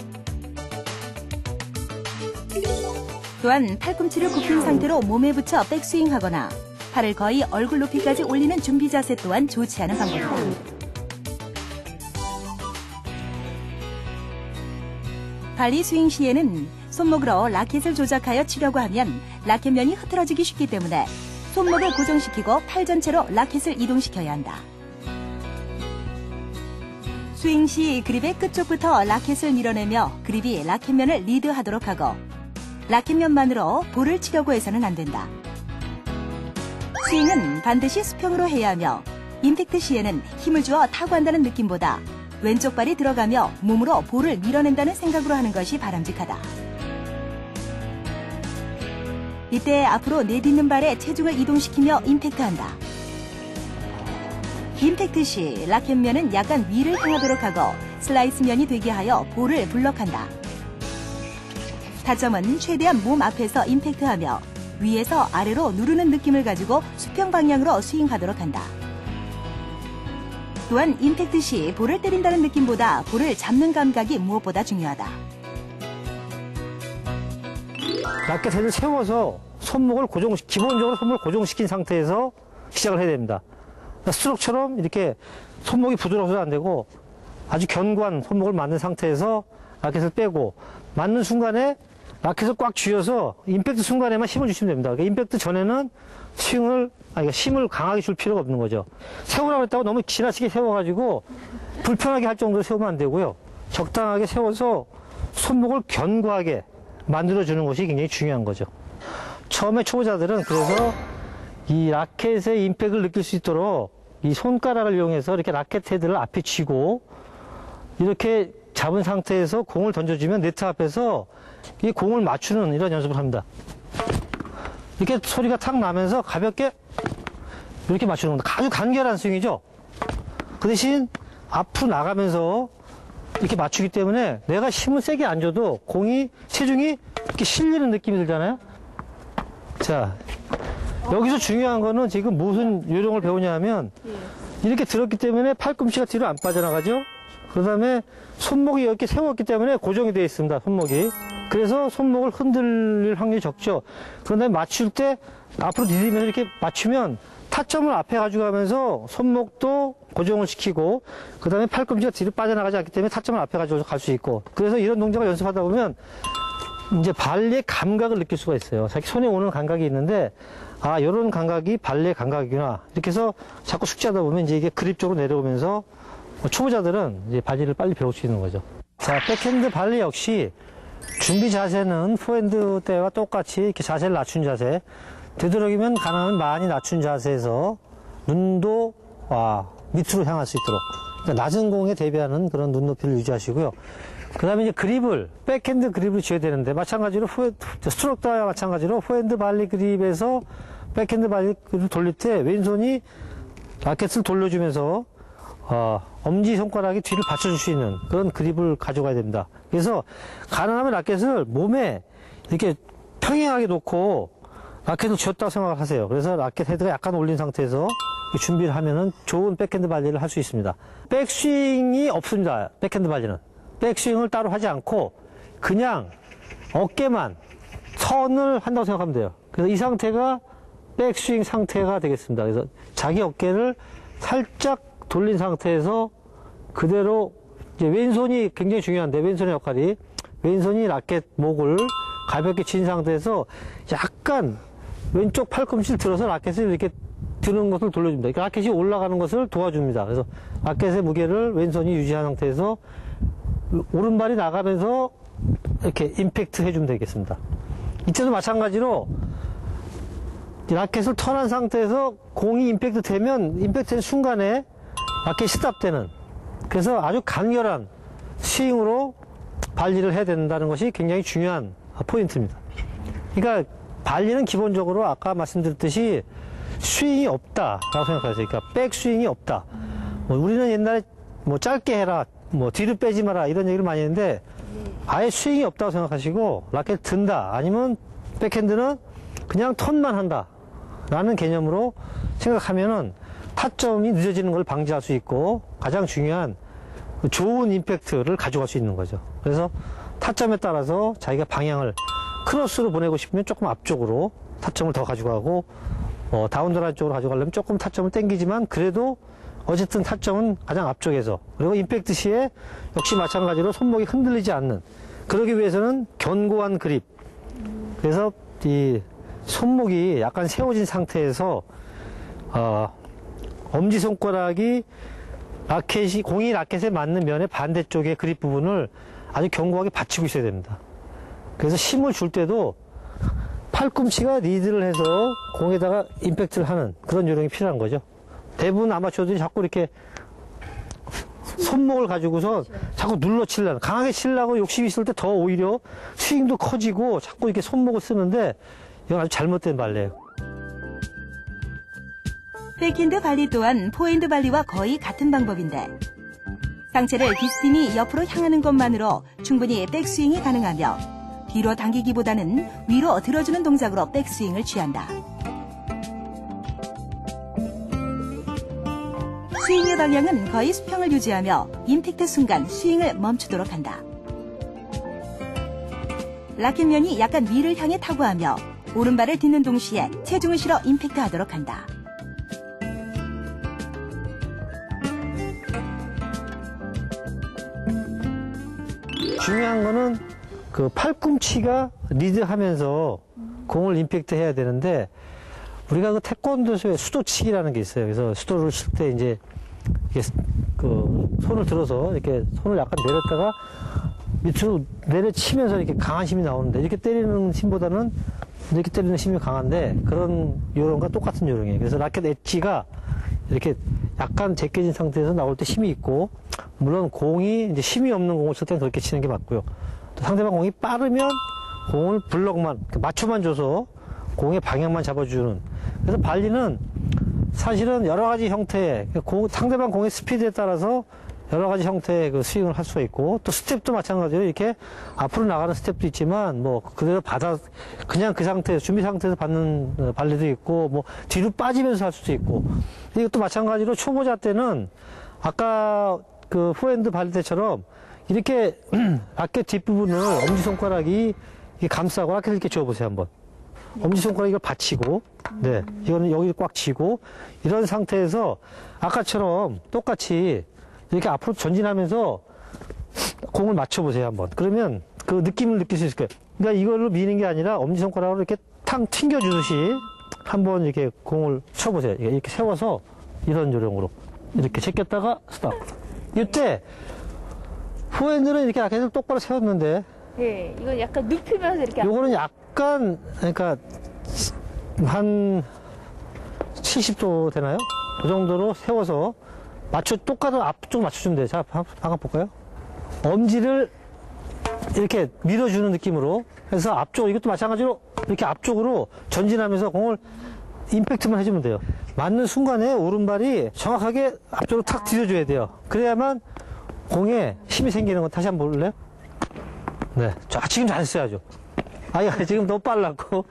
또한 팔꿈치를 굽힌 상태로 몸에 붙여 백스윙하거나 팔을 거의 얼굴 높이까지 올리는 준비 자세 또한 좋지 않은 방법이다. 발리 스윙 시에는 손목으로 라켓을 조작하여 치려고 하면 라켓면이 흐트러지기 쉽기 때문에 손목을 고정시키고 팔 전체로 라켓을 이동시켜야 한다. 스윙 시 그립의 끝쪽부터 라켓을 밀어내며 그립이 라켓면을 리드하도록 하고 라켓면만으로 볼을 치려고 해서는 안 된다. 스윙은 반드시 수평으로 해야 하며 임팩트 시에는 힘을 주어 타고 한다는 느낌보다 왼쪽 발이 들어가며 몸으로 볼을 밀어낸다는 생각으로 하는 것이 바람직하다. 이때 앞으로 내딛는 발에 체중을 이동시키며 임팩트한다. 임팩트 시 라켓면은 약간 위를 향하도록 하고 슬라이스면이 되게 하여 볼을 블럭한다. 타점은 최대한 몸 앞에서 임팩트하며 위에서 아래로 누르는 느낌을 가지고 수평 방향으로 스윙하도록 한다. 또한 임팩트 시 볼을 때린다는 느낌보다 볼을 잡는 감각이 무엇보다 중요하다. 라켓 헤드를 세워서 손목을 고정, 기본적으로 손목을 고정시킨 상태에서 시작을 해야 됩니다. 스트로크처럼 이렇게 손목이 부드러워서 안 되고 아주 견고한 손목을 만든 상태에서 라켓을 빼고 맞는 순간에 라켓을 꽉 쥐어서 임팩트 순간에만 힘을 주시면 됩니다. 그러니까 임팩트 전에는 스윙을, 아니, 힘을 강하게 줄 필요가 없는 거죠. 세우라고 했다고 너무 지나치게 세워가지고 불편하게 할 정도로 세우면 안 되고요. 적당하게 세워서 손목을 견고하게 만들어주는 것이 굉장히 중요한 거죠. 처음에 초보자들은 그래서 이 라켓의 임팩트를 느낄 수 있도록 이 손가락을 이용해서 이렇게 라켓 헤드를 앞에 쥐고 이렇게 잡은 상태에서 공을 던져주면 네트 앞에서 이 공을 맞추는 이런 연습을 합니다. 이렇게 소리가 탁 나면서 가볍게 이렇게 맞추는 겁니다. 아주 간결한 스윙이죠. 그 대신 앞으로 나가면서 이렇게 맞추기 때문에 내가 힘을 세게 안 줘도 공이, 체중이 이렇게 실리는 느낌이 들잖아요. 자, 여기서 중요한 거는 지금 무슨 요령을 배우냐 하면 이렇게 들었기 때문에 팔꿈치가 뒤로 안 빠져나가죠. 그 다음에 손목이 이렇게 세웠기 때문에 고정이 되어 있습니다. 손목이. 그래서 손목을 흔들릴 확률이 적죠. 그런데 맞출 때 앞으로 디디면서 이렇게 맞추면 타점을 앞에 가져가면서 손목도 고정을 시키고 그 다음에 팔꿈치가 뒤로 빠져나가지 않기 때문에 타점을 앞에 가져가서 갈 수 있고, 그래서 이런 동작을 연습하다 보면 이제 발리의 감각을 느낄 수가 있어요. 자기 손에 오는 감각이 있는데, 아, 이런 감각이 발리의 감각이구나. 이렇게 해서 자꾸 숙지하다 보면 이제 이게 그립 쪽으로 내려오면서 초보자들은 이제 발리를 빨리 배울 수 있는 거죠. 자, 백핸드 발리 역시 준비 자세는 포핸드 때와 똑같이 이렇게 자세를 낮춘 자세. 되도록이면 가능하면 많이 낮춘 자세에서 눈도 와, 밑으로 향할 수 있도록. 그러니까 낮은 공에 대비하는 그런 눈높이를 유지하시고요. 그 다음에 이제 그립을, 백핸드 그립을 쥐어야 되는데, 마찬가지로 포, 스트로크 때와 마찬가지로 포핸드 발리 그립에서 백핸드 발리 그립을 돌릴 때 왼손이 라켓을 돌려주면서, 어, 엄지손가락이 뒤를 받쳐줄 수 있는 그런 그립을 가져가야 됩니다. 그래서 가능하면 라켓을 몸에 이렇게 평행하게 놓고 라켓을 쥐었다고 생각을 하세요. 그래서 라켓 헤드가 약간 올린 상태에서 준비를 하면은 좋은 백핸드 발리를 할 수 있습니다. 백스윙이 없습니다. 백핸드 발리는. 백스윙을 따로 하지 않고 그냥 어깨만 턴을 한다고 생각하면 돼요. 그래서 이 상태가 백스윙 상태가 되겠습니다. 그래서 자기 어깨를 살짝 돌린 상태에서 그대로 이제 왼손이 굉장히 중요한데 왼손의 역할이 왼손이 라켓 목을 가볍게 친 상태에서 약간 왼쪽 팔꿈치를 들어서 라켓을 이렇게 드는 것을 돌려줍니다. 그러니까 라켓이 올라가는 것을 도와줍니다. 그래서 라켓의 무게를 왼손이 유지한 상태에서 오른발이 나가면서 이렇게 임팩트 해주면 되겠습니다. 이때도 마찬가지로 라켓을 턴한 상태에서 공이 임팩트 되면 임팩트 되는 순간에 라켓이 스탑되는 그래서 아주 강렬한 스윙으로 발리를 해야 된다는 것이 굉장히 중요한 포인트입니다. 그러니까 발리는 기본적으로 아까 말씀드렸듯이 스윙이 없다라고 생각하세요. 그러니까 백스윙이 없다. 뭐 우리는 옛날에 뭐 짧게 해라, 뭐 뒤로 빼지 마라 이런 얘기를 많이 했는데 아예 스윙이 없다고 생각하시고 라켓 든다 아니면 백핸드는 그냥 턴만 한다 라는 개념으로 생각하면은 타점이 늦어지는 걸 방지할 수 있고 가장 중요한 좋은 임팩트를 가져갈 수 있는 거죠. 그래서 타점에 따라서 자기가 방향을 크로스로 보내고 싶으면 조금 앞쪽으로 타점을 더 가져가고 어, 다운드라인 쪽으로 가져가려면 조금 타점을 당기지만 그래도 어쨌든 타점은 가장 앞쪽에서 그리고 임팩트 시에 역시 마찬가지로 손목이 흔들리지 않는 그러기 위해서는 견고한 그립 그래서 이 손목이 약간 세워진 상태에서 어, 엄지손가락이 라켓이 공이 라켓에 맞는 면의 반대쪽의 그립 부분을 아주 견고하게 받치고 있어야 됩니다. 그래서 힘을 줄 때도 팔꿈치가 리드를 해서 공에다가 임팩트를 하는 그런 요령이 필요한 거죠. 대부분 아마추어들이 자꾸 이렇게 손목을 가지고서 자꾸 눌러 치려는 강하게 치려고 욕심이 있을 때 더 오히려 스윙도 커지고 자꾸 이렇게 손목을 쓰는데 이건 아주 잘못된 발레예요. 백핸드 발리 또한 포핸드 발리와 거의 같은 방법인데 상체를 뒷스윙이 옆으로 향하는 것만으로 충분히 백스윙이 가능하며 뒤로 당기기보다는 위로 들어주는 동작으로 백스윙을 취한다. 스윙의 방향은 거의 수평을 유지하며 임팩트 순간 스윙을 멈추도록 한다. 라켓면이 약간 위를 향해 타구하며 오른발을 딛는 동시에 체중을 실어 임팩트 하도록 한다. 중요한 거는 그 팔꿈치가 리드하면서 공을 임팩트 해야 되는데 우리가 그 태권도에서 수도치기라는 게 있어요. 그래서 수도를 칠 때 이제 이렇게 그 손을 들어서 이렇게 손을 약간 내렸다가 밑으로 내려치면서 이렇게 강한 힘이 나오는데 이렇게 때리는 힘보다는 이렇게 때리는 힘이 강한데 그런 요령과 똑같은 요령이에요. 그래서 라켓 엣지가 이렇게 약간 제껴진 상태에서 나올 때 힘이 있고 물론 공이 이제 힘이 없는 공을 칠 때는 그렇게 치는 게 맞고요. 또 상대방 공이 빠르면 공을 블럭만 맞춰만 줘서 공의 방향만 잡아주는 그래서 발리는 사실은 여러 가지 형태의 공, 상대방 공의 스피드에 따라서 여러 가지 형태의 그 스윙을 할 수가 있고 또 스텝도 마찬가지로 이렇게 앞으로 나가는 스텝도 있지만 뭐 그대로 받아 그냥 그 상태에서 준비 상태에서 받는 발리도 있고 뭐 뒤로 빠지면서 할 수도 있고 이것도 마찬가지로 초보자 때는 아까 그 포핸드 발리 때처럼 이렇게 라켓 뒷부분을 엄지손가락이 감싸고 라켓을 이렇게 쥐어보세요 한번. 엄지손가락 이걸 받치고, 네, 이거는 여기 꽉 쥐고, 이런 상태에서 아까처럼 똑같이 이렇게 앞으로 전진하면서 공을 맞춰보세요, 한번. 그러면 그 느낌을 느낄 수 있을 거예요. 그러니까 이걸로 미는 게 아니라 엄지손가락으로 이렇게 탕 튕겨주듯이 한번 이렇게 공을 쳐보세요. 이렇게 세워서 이런 요령으로. 이렇게 제꼈다가 스탑. 이때 포핸드는 이렇게 라켓을 똑바로 세웠는데, 네, 이건 약간 눕히면서 이렇게. 요거는 약간, 그러니까, 한 칠십 도 되나요? 그 정도로 세워서 맞춰, 똑같은 앞쪽 맞춰주면 돼요. 자, 한번 볼까요? 엄지를 이렇게 밀어주는 느낌으로 해서 앞쪽, 이것도 마찬가지로 이렇게 앞쪽으로 전진하면서 공을 임팩트만 해주면 돼요. 맞는 순간에 오른발이 정확하게 앞쪽으로 탁 디뎌줘야 돼요. 그래야만 공에 힘이 생기는 거. 다시 한번 볼래요? 네. 자, 지금 잘했어요, 아주. 아야, 지금 너무 빨랐고.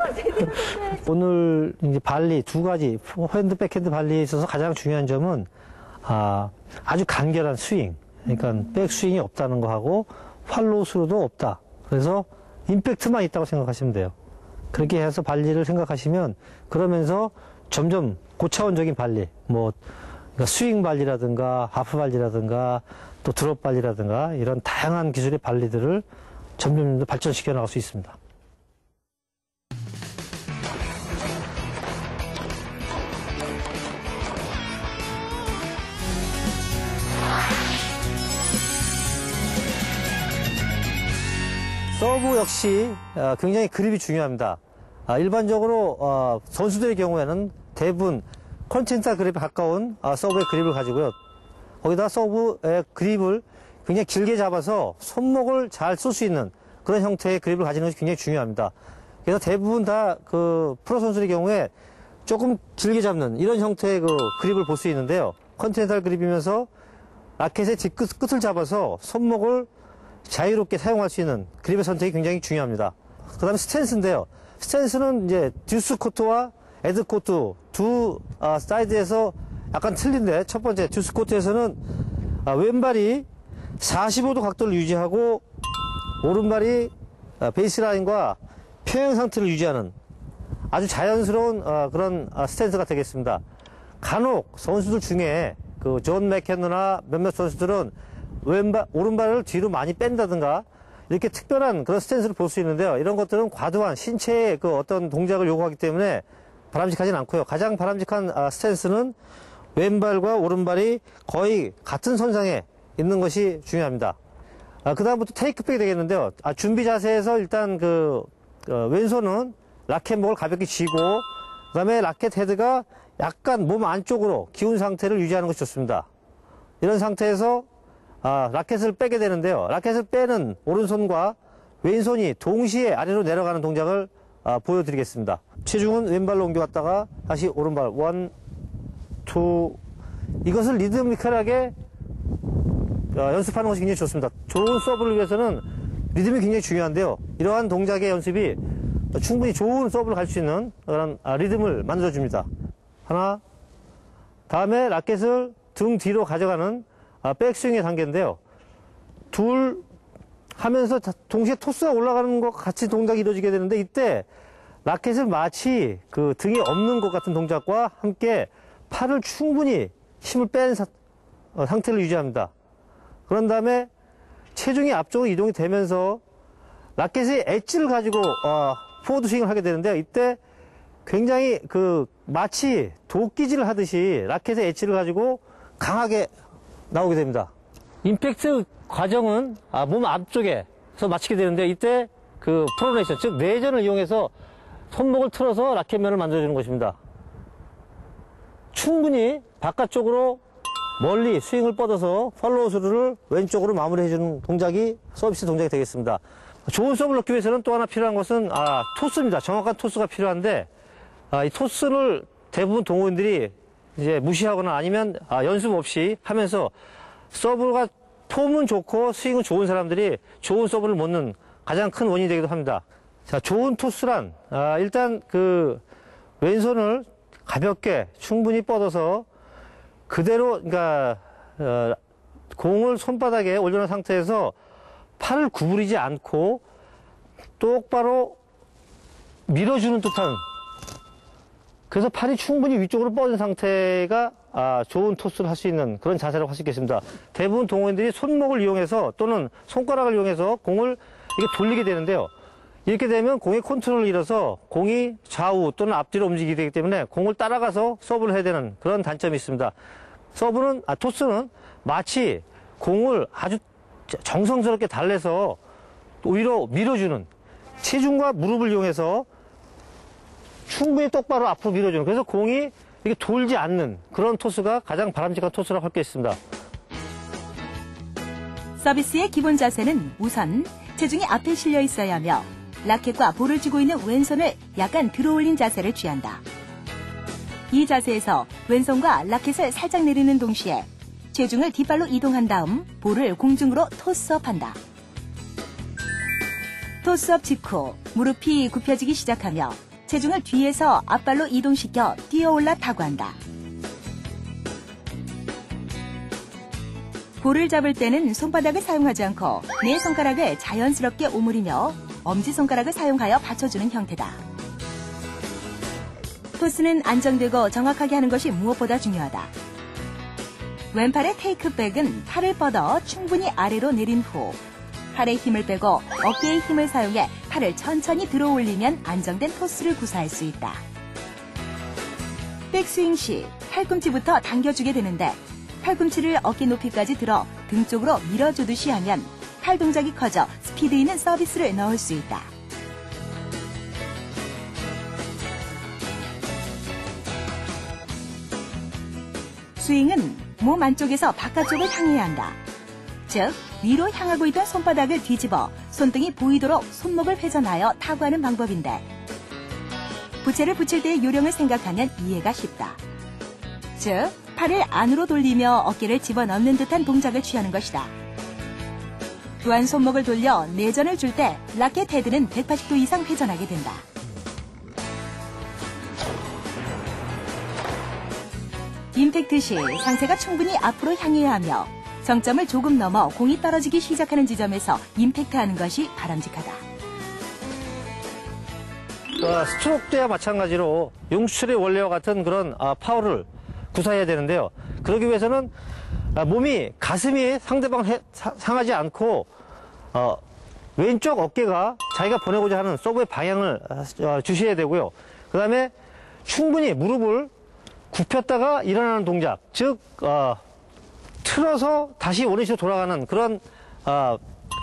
오늘 이제 발리 두 가지, 핸드, 백핸드 발리에 있어서 가장 중요한 점은, 아, 아주 간결한 스윙. 그러니까 백스윙이 없다는 거 하고, 팔로우 스루도 없다. 그래서 임팩트만 있다고 생각하시면 돼요. 그렇게 해서 발리를 생각하시면, 그러면서 점점 고차원적인 발리, 뭐, 그러니까 스윙 발리라든가, 하프 발리라든가, 또 드롭 발리라든가, 이런 다양한 기술의 발리들을 점점 더 발전시켜 나갈 수 있습니다. 서브 역시 굉장히 그립이 중요합니다. 일반적으로 선수들의 경우에는 대부분 컨티넨탈 그립에 가까운 서브의 그립을 가지고요. 거기다 서브의 그립을 굉장히 길게 잡아서 손목을 잘 쏠 수 있는 그런 형태의 그립을 가지는 것이 굉장히 중요합니다. 그래서 대부분 다 그 프로 선수의 경우에 조금 길게 잡는 이런 형태의 그 그립을 볼 수 있는데요. 컨티넨탈 그립이면서 라켓의 뒷끝, 끝을 잡아서 손목을 자유롭게 사용할 수 있는 그립의 선택이 굉장히 중요합니다. 그 다음에 스탠스인데요. 스탠스는 이제 듀스 코트와 에드 코트 두 아, 사이드에서 약간 틀린데, 첫 번째 듀스 코트에서는 아, 왼발이 사십오 도 각도를 유지하고 오른발이 아, 베이스라인과 평행 상태를 유지하는 아주 자연스러운 아, 그런 아, 스탠스가 되겠습니다. 간혹 선수들 중에 그 존 맥켄너나 몇몇 선수들은 왼발, 오른발을 뒤로 많이 뺀다든가 이렇게 특별한 그런 스탠스를 볼 수 있는데요. 이런 것들은 과도한 신체의 그 어떤 동작을 요구하기 때문에 바람직하진 않고요. 가장 바람직한 아, 스탠스는 왼발과 오른발이 거의 같은 선상에 있는 것이 중요합니다. 아, 그 다음부터 테이크백이 되겠는데요. 아, 준비 자세에서 일단 그 어, 왼손은 라켓목을 가볍게 쥐고, 그 다음에 라켓 헤드가 약간 몸 안쪽으로 기운 상태를 유지하는 것이 좋습니다. 이런 상태에서 아, 라켓을 빼게 되는데요. 라켓을 빼는 오른손과 왼손이 동시에 아래로 내려가는 동작을 아, 보여드리겠습니다. 체중은 왼발로 옮겨갔다가 다시 오른발 원, 투. 이것을 리드미컬하게 어, 연습하는 것이 굉장히 좋습니다. 좋은 서브를 위해서는 리듬이 굉장히 중요한데요. 이러한 동작의 연습이 충분히 좋은 서브를 갈 수 있는 그런 아, 리듬을 만들어줍니다. 하나, 다음에 라켓을 등 뒤로 가져가는 아, 백스윙의 단계인데요. 둘 하면서 동시에 토스가 올라가는 것과 같이 동작이 이루어지게 되는데, 이때 라켓을 마치 그 등이 없는 것 같은 동작과 함께 팔을 충분히 힘을 뺀 사, 어, 상태를 유지합니다. 그런 다음에 체중이 앞쪽으로 이동이 되면서 라켓의 엣지를 가지고 어, 포워드 스윙을 하게 되는데요. 이때 굉장히 그 마치 도끼질을 하듯이 라켓의 엣지를 가지고 강하게 나오게 됩니다. 임팩트 과정은 아, 몸 앞쪽에서 마치게 되는데, 이때 그 프로네이션, 즉 내전을 이용해서 손목을 틀어서 라켓면을 만들어주는 것입니다. 충분히 바깥쪽으로 멀리 스윙을 뻗어서 팔로우 스루를 왼쪽으로 마무리해주는 동작이 서비스 동작이 되겠습니다. 좋은 서브를 넣기 위해서는 또 하나 필요한 것은 아, 토스입니다. 정확한 토스가 필요한데, 아, 이 토스를 대부분 동호인들이 이제 무시하거나 아니면 아, 연습 없이 하면서 서브가 폼은 좋고 스윙은 좋은 사람들이 좋은 서브를 못 넣는 가장 큰 원인이 되기도 합니다. 자, 좋은 토스란 아, 일단 그 왼손을 가볍게 충분히 뻗어서 그대로 그러니까 어, 공을 손바닥에 올려놓은 상태에서 팔을 구부리지 않고 똑바로 밀어주는 듯한, 그래서 팔이 충분히 위쪽으로 뻗은 상태가 아, 좋은 토스를 할 수 있는 그런 자세라고 할 수 있겠습니다. 대부분 동호인들이 손목을 이용해서 또는 손가락을 이용해서 공을 이렇게 돌리게 되는데요. 이렇게 되면 공의 컨트롤을 잃어서 공이 좌우 또는 앞뒤로 움직이게 되기 때문에 공을 따라가서 서브를 해야 되는 그런 단점이 있습니다. 서브는, 아, 토스는 마치 공을 아주 정성스럽게 달래서 위로 밀어주는, 체중과 무릎을 이용해서 충분히 똑바로 앞으로 밀어주는, 그래서 공이 이렇게 돌지 않는 그런 토스가 가장 바람직한 토스라고 할 수 있습니다. 서비스의 기본 자세는 우선 체중이 앞에 실려 있어야 하며 라켓과 볼을 쥐고 있는 왼손을 약간 들어 올린 자세를 취한다. 이 자세에서 왼손과 라켓을 살짝 내리는 동시에 체중을 뒷발로 이동한 다음 볼을 공중으로 토스업한다. 토스업 직후 무릎이 굽혀지기 시작하며 체중을 뒤에서 앞발로 이동시켜 뛰어올라 타구한다. 볼을 잡을 때는 손바닥을 사용하지 않고 네 손가락을 자연스럽게 오므리며 엄지손가락을 사용하여 받쳐주는 형태다. 토스는 안정되고 정확하게 하는 것이 무엇보다 중요하다. 왼팔의 테이크백은 팔을 뻗어 충분히 아래로 내린 후 팔에 힘을 빼고 어깨에 힘을 사용해 팔을 천천히 들어 올리면 안정된 토스를 구사할 수 있다. 백스윙 시 팔꿈치부터 당겨주게 되는데 팔꿈치를 어깨 높이까지 들어 등 쪽으로 밀어주듯이 하면 팔 동작이 커져 스피드 있는 서비스를 넣을 수 있다. 스윙은 몸 안쪽에서 바깥쪽을 향해야 한다. 즉, 위로 향하고 있던 손바닥을 뒤집어 손등이 보이도록 손목을 회전하여 타구하는 방법인데 부채를 붙일 때의 요령을 생각하면 이해가 쉽다. 즉, 팔을 안으로 돌리며 어깨를 집어넣는 듯한 동작을 취하는 것이다. 또한 손목을 돌려 내전을 줄 때 라켓 헤드는 백팔십 도 이상 회전하게 된다. 임팩트 시 상체가 충분히 앞으로 향해야 하며 정점을 조금 넘어 공이 떨어지기 시작하는 지점에서 임팩트하는 것이 바람직하다. 어, 스트로크 때와 마찬가지로 용수철의 원리와 같은 그런 아, 파워를 구사해야 되는데요. 그러기 위해서는 아, 몸이 가슴이 상대방 해, 사, 상하지 않고 어, 왼쪽 어깨가 자기가 보내고자 하는 서브의 방향을 어, 주셔야 되고요. 그 다음에 충분히 무릎을 굽혔다가 일어나는 동작, 즉 어, 틀어서 다시 원위치로 돌아가는 그런 어,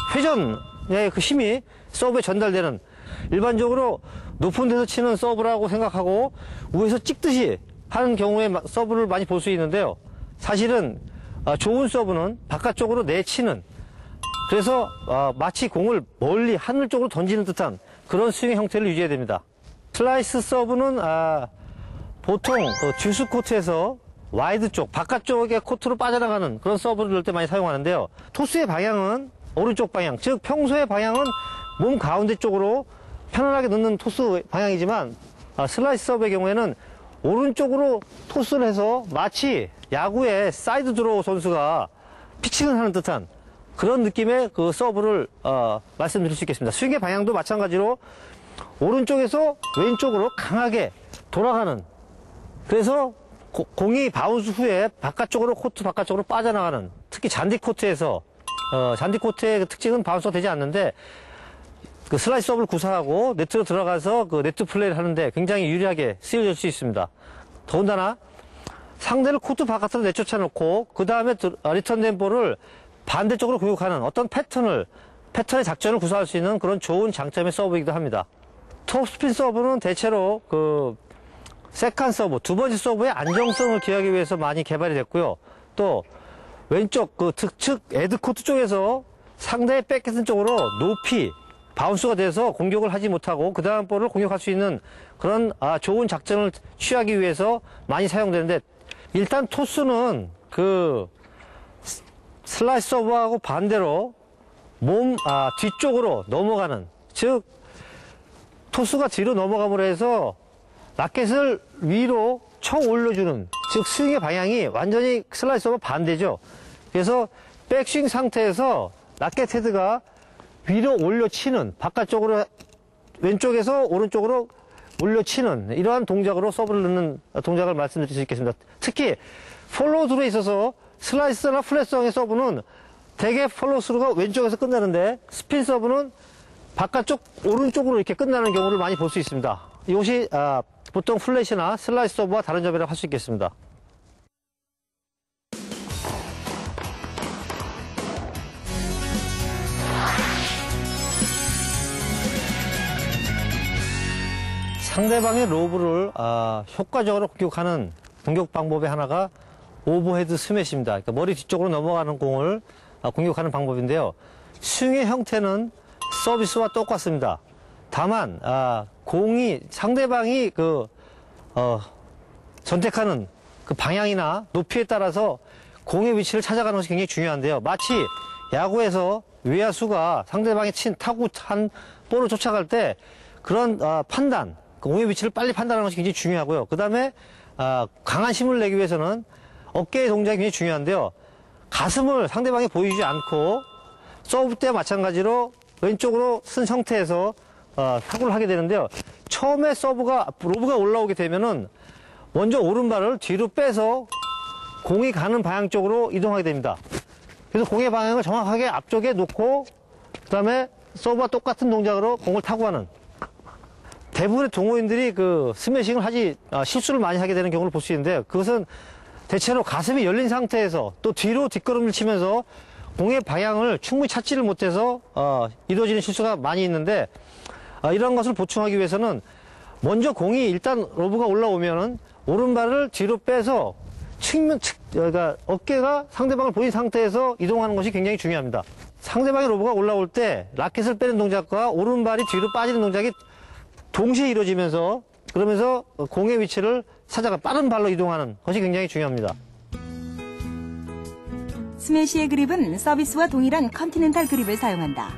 회전의 그 힘이 서브에 전달되는, 일반적으로 높은 데서 치는 서브라고 생각하고 위에서 찍듯이 하는 경우에 서브를 많이 볼 수 있는데요. 사실은 어, 좋은 서브는 바깥쪽으로 내치는, 그래서 어, 마치 공을 멀리 하늘 쪽으로 던지는 듯한 그런 스윙 형태를 유지해야 됩니다. 슬라이스 서브는 아, 보통 그 듀스 코트에서 와이드 쪽, 바깥쪽에 코트로 빠져나가는 그런 서브를 넣을 때 많이 사용하는데요. 토스의 방향은 오른쪽 방향, 즉 평소의 방향은 몸 가운데 쪽으로 편안하게 넣는 토스 방향이지만 아, 슬라이스 서브의 경우에는 오른쪽으로 토스를 해서 마치 야구의 사이드 드로우 선수가 피칭을 하는 듯한 그런 느낌의 그 서브를 어, 말씀드릴 수 있겠습니다. 스윙의 방향도 마찬가지로 오른쪽에서 왼쪽으로 강하게 돌아가는, 그래서 고, 공이 바운스 후에 바깥쪽으로, 코트 바깥쪽으로 빠져나가는, 특히 잔디 코트에서 어, 잔디 코트의 그 특징은 바운스가 되지 않는데 그 슬라이스 서브를 구사하고 네트로 들어가서 그 네트 플레이를 하는데 굉장히 유리하게 쓰여질 수 있습니다. 더군다나 상대를 코트 바깥으로 내쫓아 놓고 그 다음에 리턴된 볼을 반대쪽으로 공격하는 어떤 패턴을, 패턴의 작전을 구사할 수 있는 그런 좋은 장점의 서브이기도 합니다. 톱스핀 서브는 대체로 그 세컨 서브, 두 번째 서브의 안정성을 기하기 위해서 많이 개발이 됐고요. 또 왼쪽 그 특측 에드코트 쪽에서 상대의 백핸드 쪽으로 높이 바운스가 돼서 공격을 하지 못하고 그 다음 볼을 공격할 수 있는 그런 아, 좋은 작전을 취하기 위해서 많이 사용되는데, 일단 토스는 그 슬라이스 서브하고 반대로 몸 아, 뒤쪽으로 넘어가는, 즉 토스가 뒤로 넘어감으로 해서 라켓을 위로 쳐 올려주는, 즉 스윙의 방향이 완전히 슬라이스 서브 반대죠. 그래서 백스윙 상태에서 라켓 헤드가 위로 올려치는, 바깥쪽으로 왼쪽에서 오른쪽으로 올려치는 이러한 동작으로 서브를 넣는 동작을 말씀드릴 수 있겠습니다. 특히 폴로우스루에 있어서 슬라이스나 플랫성의 서브는 대개 폴로우스루가 왼쪽에서 끝나는데 스핀 서브는 바깥쪽 오른쪽으로 이렇게 끝나는 경우를 많이 볼 수 있습니다. 이것이 아, 보통 플랫이나 슬라이스 서브와 다른 점이라고 할 수 있겠습니다. 상대방의 로브를 아, 효과적으로 공격하는 공격 방법의 하나가 오버헤드 스매시입니다. 그러니까 머리 뒤쪽으로 넘어가는 공을 아, 공격하는 방법인데요. 스윙의 형태는 서비스와 똑같습니다. 다만 아, 공이 상대방이 그 어, 선택하는 그 방향이나 높이에 따라서 공의 위치를 찾아가는 것이 굉장히 중요한데요. 마치 야구에서 외야수가 상대방이 친 타구 한 볼을 쫓아갈 때 그런 아, 판단, 공의 위치를 빨리 판단하는 것이 굉장히 중요하고요. 그 다음에 아, 강한 힘을 내기 위해서는 어깨의 동작이 굉장히 중요한데요. 가슴을 상대방이 보이지 않고 서브 때와 마찬가지로 왼쪽으로 쓴 형태에서 어, 타구를 하게 되는데요. 처음에 서브가 로브가 올라오게 되면은 먼저 오른발을 뒤로 빼서 공이 가는 방향 쪽으로 이동하게 됩니다. 그래서 공의 방향을 정확하게 앞쪽에 놓고 그 다음에 서브와 똑같은 동작으로 공을 타고 가는, 대부분의 동호인들이 그 스매싱을 하지 아, 실수를 많이 하게 되는 경우를 볼 수 있는데, 그것은 대체로 가슴이 열린 상태에서 또 뒤로 뒷걸음을 치면서 공의 방향을 충분히 찾지를 못해서 어, 이루어지는 실수가 많이 있는데, 어, 이런 것을 보충하기 위해서는 먼저 공이 일단 로브가 올라오면은 오른발을 뒤로 빼서 측면, 측, 그러니까 어깨가 상대방을 보인 상태에서 이동하는 것이 굉장히 중요합니다. 상대방의 로브가 올라올 때 라켓을 빼는 동작과 오른발이 뒤로 빠지는 동작이 동시에 이루어지면서, 그러면서 공의 위치를 찾아가 빠른 발로 이동하는 것이 굉장히 중요합니다. 스매시의 그립은 서비스와 동일한 컨티넨탈 그립을 사용한다.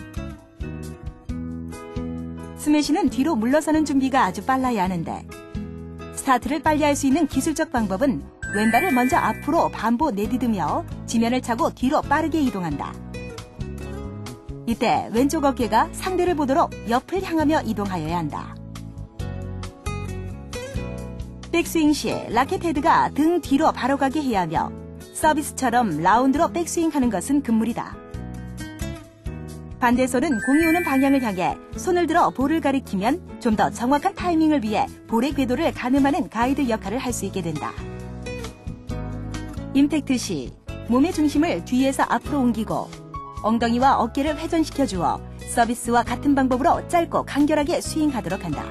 스매시는 뒤로 물러서는 준비가 아주 빨라야 하는데, 스타트를 빨리 할 수 있는 기술적 방법은 왼발을 먼저 앞으로 반보 내디디며 지면을 차고 뒤로 빠르게 이동한다. 이때 왼쪽 어깨가 상대를 보도록 옆을 향하며 이동하여야 한다. 백스윙 시 라켓 헤드가 등 뒤로 바로 가게 해야 하며, 서비스처럼 라운드로 백스윙하는 것은 금물이다. 반대손은 공이 오는 방향을 향해 손을 들어 볼을 가리키면 좀 더 정확한 타이밍을 위해 볼의 궤도를 가늠하는 가이드 역할을 할 수 있게 된다. 임팩트 시 몸의 중심을 뒤에서 앞으로 옮기고 엉덩이와 어깨를 회전시켜 주어 서비스와 같은 방법으로 짧고 간결하게 스윙하도록 한다.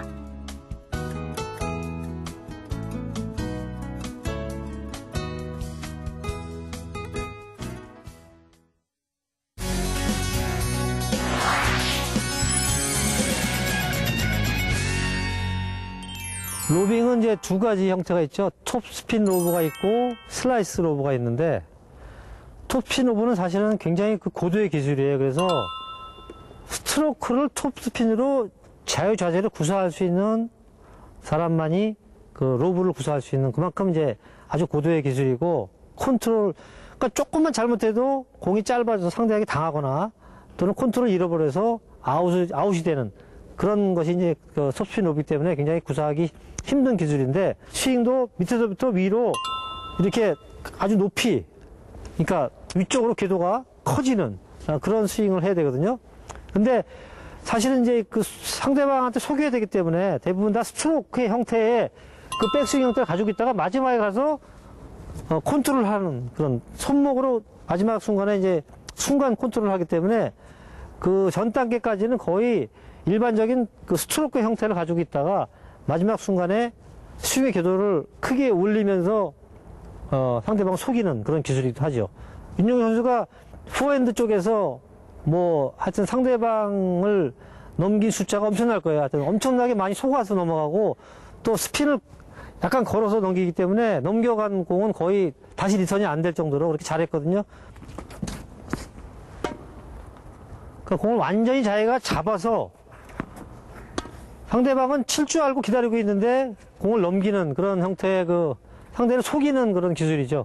로빙은 이제 두 가지 형태가 있죠. 톱스핀 로브가 있고 슬라이스 로브가 있는데, 톱스핀 로브는 사실은 굉장히 그 고도의 기술이에요. 그래서 스트로크를 톱스핀으로 자유자재로 구사할 수 있는 사람만이 그 로브를 구사할 수 있는, 그만큼 이제 아주 고도의 기술이고, 컨트롤, 그러니까 조금만 잘못해도 공이 짧아져서 상대에게 당하거나 또는 컨트롤을 잃어버려서 아웃, 아웃이 되는 그런 것이 이제 그 톱스핀 로브이기 때문에 굉장히 구사하기 힘든 기술인데, 스윙도 밑에서부터 위로 이렇게 아주 높이, 그러니까 위쪽으로 궤도가 커지는 그런 스윙을 해야 되거든요. 근데 사실은 이제 그 상대방한테 속여야 되기 때문에 대부분 다 스트로크의 형태의 그 백스윙 형태를 가지고 있다가 마지막에 가서 어, 컨트롤 하는, 그런 손목으로 마지막 순간에 이제 순간 컨트롤 하기 때문에 그 전 단계까지는 거의 일반적인 그 스트로크 형태를 가지고 있다가 마지막 순간에 스윙의 궤도를 크게 올리면서 어, 상대방을 속이는 그런 기술이기도 하죠. 윤영희 선수가 포핸드 쪽에서 뭐 하여튼 상대방을 넘긴 숫자가 엄청날 거예요. 하여튼 엄청나게 많이 속아서 넘어가고, 또 스핀을 약간 걸어서 넘기기 때문에 넘겨간 공은 거의 다시 리턴이 안 될 정도로 그렇게 잘했거든요. 그 공을 완전히 자기가 잡아서 상대방은 칠 줄 알고 기다리고 있는데 공을 넘기는 그런 형태의 그 상대를 속이는 그런 기술이죠.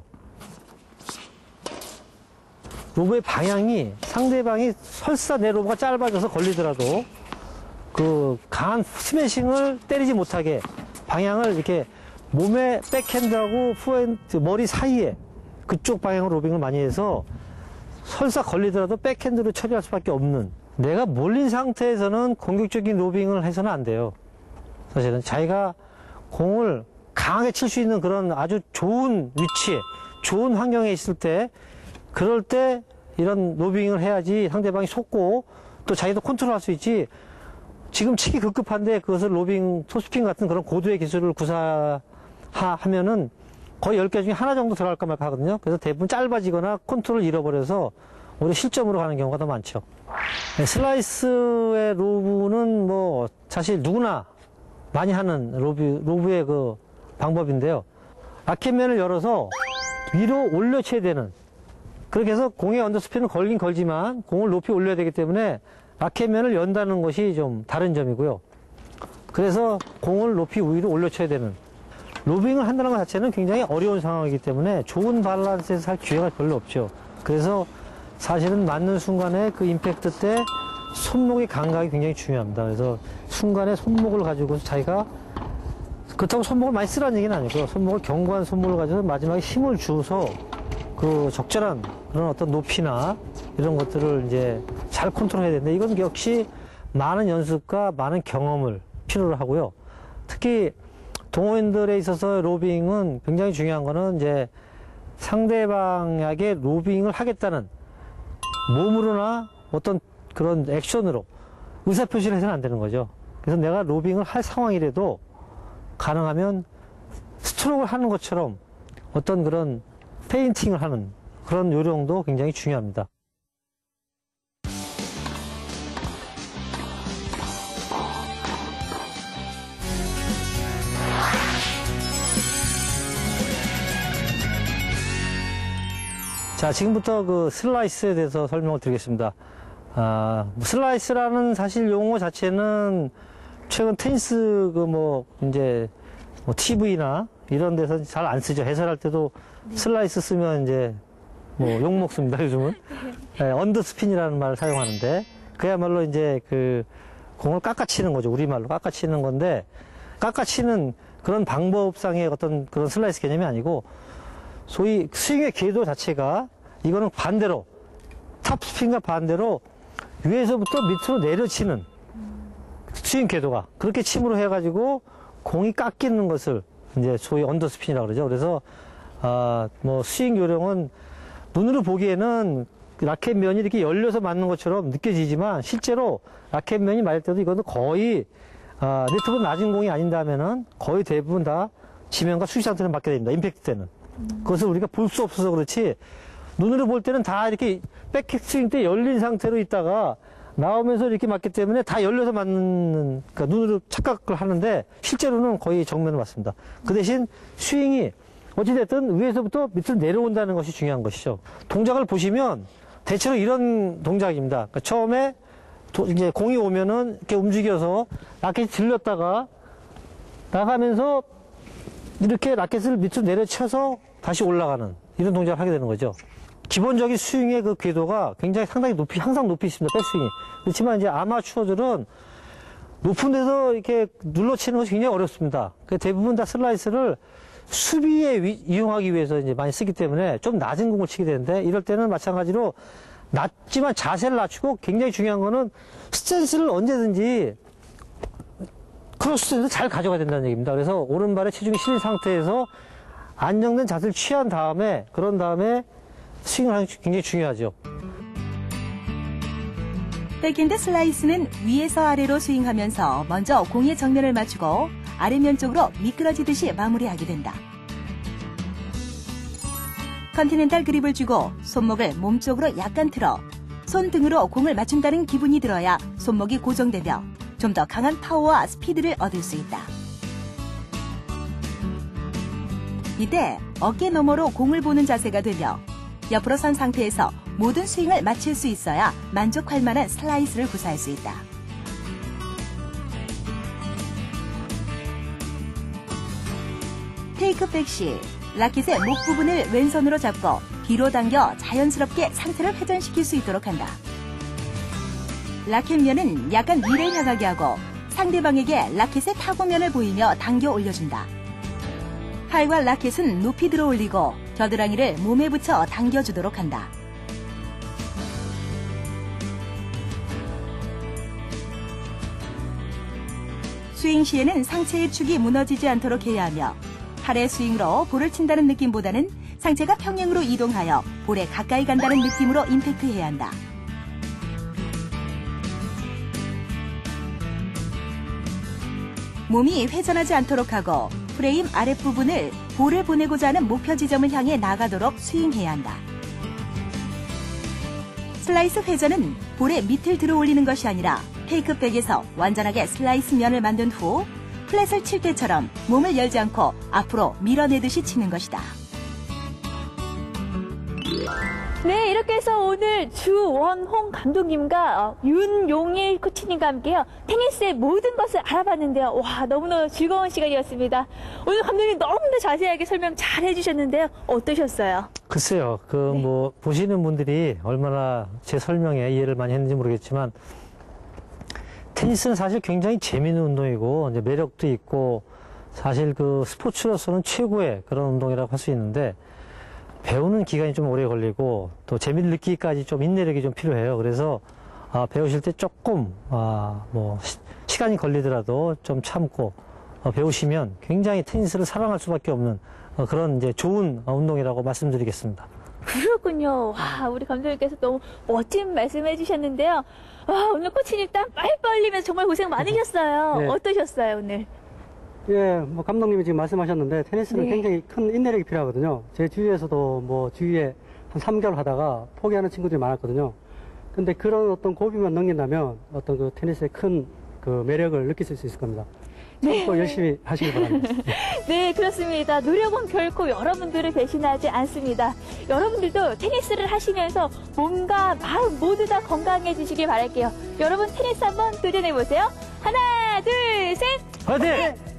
로브의 방향이 상대방이 설사 내 로브가 짧아져서 걸리더라도 그 강한 스매싱을 때리지 못하게 방향을 이렇게 몸의 백핸드하고 포핸드 머리 사이에 그쪽 방향으로 로빙을 많이 해서 설사 걸리더라도 백핸드로 처리할 수밖에 없는, 내가 몰린 상태에서는 공격적인 로빙을 해서는 안 돼요. 사실은 자기가 공을 강하게 칠 수 있는 그런 아주 좋은 위치에, 좋은 환경에 있을 때, 그럴 때 이런 로빙을 해야지 상대방이 속고 또 자기도 컨트롤할 수 있지, 지금 치기 급급한데 그것을 로빙, 톱스핀 같은 그런 고도의 기술을 구사하면은 거의 열 개 중에 하나 정도 들어갈까 말까 하거든요. 그래서 대부분 짧아지거나 컨트롤을 잃어버려서 오히려 실점으로 가는 경우가 더 많죠. 네, 슬라이스의 로브는 뭐 사실 누구나 많이 하는 로브, 로브의 그 방법인데요. 라켓면을 열어서 위로 올려쳐야 되는, 그렇게 해서 공의 언더스핀은 걸긴 걸지만 공을 높이 올려야 되기 때문에 라켓면을 연다는 것이 좀 다른 점이고요. 그래서 공을 높이 위로 올려쳐야 되는, 로빙을 한다는 것 자체는 굉장히 어려운 상황이기 때문에 좋은 밸런스에서 할 기회가 별로 없죠. 그래서 사실은 맞는 순간에 그 임팩트 때 손목의 감각이 굉장히 중요합니다. 그래서 순간에 손목을 가지고 자기가, 그렇다고 손목을 많이 쓰라는 얘기는 아니고요. 손목을 견고한 손목을 가지고 마지막에 힘을 주어서 그 적절한 그런 어떤 높이나 이런 것들을 이제 잘 컨트롤해야 되는데, 이건 역시 많은 연습과 많은 경험을 필요로 하고요. 특히 동호인들에 있어서 로빙은 굉장히 중요한 거는 이제 상대방에게 로빙을 하겠다는 몸으로나 어떤 그런 액션으로 의사표시를 해서는 안 되는 거죠. 그래서 내가 로빙을 할 상황이라도 가능하면 스트로크를 하는 것처럼 어떤 그런 페인팅을 하는 그런 요령도 굉장히 중요합니다. 자, 지금부터 그 슬라이스에 대해서 설명을 드리겠습니다. 아, 슬라이스라는 사실 용어 자체는 최근 테니스 그 뭐 이제 뭐 티비나 이런 데서 잘 안 쓰죠. 해설할 때도 네. 슬라이스 쓰면 이제 뭐 욕 먹습니다. 요즘은 네, 언더스핀이라는 말을 사용하는데, 그야말로 이제 그 공을 깎아치는 거죠. 우리말로 깎아치는 건데, 깎아치는 그런 방법상의 어떤 그런 슬라이스 개념이 아니고, 소위 스윙의 궤도 자체가, 이거는 반대로 탑스핀과 반대로 위에서부터 밑으로 내려치는 스윙 궤도가, 그렇게 침으로 해가지고 공이 깎이는 것을 이제 소위 언더스핀이라고 그러죠. 그래서 아, 뭐 스윙 요령은 눈으로 보기에는 라켓 면이 이렇게 열려서 맞는 것처럼 느껴지지만, 실제로 라켓 면이 맞을 때도 이거는 거의 아, 네트보다 낮은 공이 아닌다면은 거의 대부분 다 지면과 수시 상태로 맞게 됩니다. 임팩트 때는. 그것을 우리가 볼 수 없어서 그렇지, 눈으로 볼 때는 다 이렇게 백스윙 때 열린 상태로 있다가 나오면서 이렇게 맞기 때문에 다 열려서 맞는, 그러니까 눈으로 착각을 하는데 실제로는 거의 정면으로 맞습니다. 그 대신 스윙이 어찌됐든 위에서부터 밑으로 내려온다는 것이 중요한 것이죠. 동작을 보시면 대체로 이런 동작입니다. 그러니까 처음에 도, 이제 공이 오면은 이렇게 움직여서 라켓이 들렸다가 나가면서 이렇게 라켓을 밑으로 내려쳐서 다시 올라가는 이런 동작을 하게 되는 거죠. 기본적인 스윙의 그 궤도가 굉장히 상당히 높이, 항상 높이 있습니다. 백스윙이. 그렇지만 이제 아마추어들은 높은 데서 이렇게 눌러치는 것이 굉장히 어렵습니다. 대부분 다 슬라이스를 수비에 위, 이용하기 위해서 이제 많이 쓰기 때문에 좀 낮은 공을 치게 되는데, 이럴 때는 마찬가지로 낮지만 자세를 낮추고, 굉장히 중요한 거는 스탠스를 언제든지 크로스 스탠스를 잘 가져가야 된다는 얘기입니다. 그래서 오른발에 체중이 실린 상태에서 안정된 자세를 취한 다음에, 그런 다음에 스윙을 하는 게 굉장히 중요하죠. 백핸드 슬라이스는 위에서 아래로 스윙하면서 먼저 공의 정면을 맞추고 아래면 쪽으로 미끄러지듯이 마무리하게 된다. 컨티넨탈 그립을 쥐고 손목을 몸쪽으로 약간 틀어 손등으로 공을 맞춘다는 기분이 들어야 손목이 고정되며 좀 더 강한 파워와 스피드를 얻을 수 있다. 이때 어깨 너머로 공을 보는 자세가 되며 옆으로 선 상태에서 모든 스윙을 마칠 수 있어야 만족할 만한 슬라이스를 구사할 수 있다. 테이크백 시 라켓의 목 부분을 왼손으로 잡고 뒤로 당겨 자연스럽게 상태를 회전시킬 수 있도록 한다. 라켓면은 약간 위를 향하게 하고 상대방에게 라켓의 타구면을 보이며 당겨 올려준다. 팔과 라켓은 높이 들어 올리고 겨드랑이를 몸에 붙여 당겨주도록 한다. 스윙 시에는 상체의 축이 무너지지 않도록 해야 하며, 팔의 스윙으로 볼을 친다는 느낌보다는 상체가 평행으로 이동하여 볼에 가까이 간다는 느낌으로 임팩트해야 한다. 몸이 회전하지 않도록 하고 프레임 아랫부분을 볼을 보내고자 하는 목표 지점을 향해 나가도록 스윙해야 한다. 슬라이스 회전은 볼의 밑을 들어 올리는 것이 아니라 테이크백에서 완전하게 슬라이스 면을 만든 후 플랫을 칠 때처럼 몸을 열지 않고 앞으로 밀어내듯이 치는 것이다. 네, 이렇게 해서 오늘 주원홍 감독님과 어, 윤용일 코치님과 함께요. 테니스의 모든 것을 알아봤는데요. 와, 너무너무 즐거운 시간이었습니다. 오늘 감독님 너무나 자세하게 설명 잘 해주셨는데요. 어떠셨어요? 글쎄요, 그 뭐 보시는 분들이 얼마나 제 설명에 이해를 많이 했는지 모르겠지만 테니스는 사실 굉장히 재미있는 운동이고 이제 매력도 있고 사실 그 스포츠로서는 최고의 그런 운동이라고 할 수 있는데 배우는 기간이 좀 오래 걸리고 또 재미를 느끼기까지 좀 인내력이 좀 필요해요. 그래서 아, 배우실 때 조금 아, 뭐 시, 시간이 걸리더라도 좀 참고 어, 배우시면 굉장히 테니스를 사랑할 수밖에 없는 어, 그런 이제 좋은 어, 운동이라고 말씀드리겠습니다. 그렇군요. 와, 우리 감독님께서 너무 멋진 말씀 해주셨는데요. 와, 오늘 코치님 땀 빨빨 흘리면서 정말 고생 많으셨어요. 네. 어떠셨어요, 오늘? 예, 뭐 감독님이 지금 말씀하셨는데 테니스는 네. 굉장히 큰 인내력이 필요하거든요. 제 주위에서도 뭐 주위에 한 삼 개월 하다가 포기하는 친구들이 많았거든요. 근데 그런 어떤 고비만 넘긴다면 어떤 그 테니스의 큰 그 매력을 느끼실 수 있을 겁니다. 네. 또 열심히 하시기 바랍니다. 네, 그렇습니다. 노력은 결코 여러분들을 배신하지 않습니다. 여러분들도 테니스를 하시면서 몸과 마음 모두 다 건강해지시길 바랄게요. 여러분 테니스 한번 도전해보세요. 하나, 둘, 셋! 화이팅!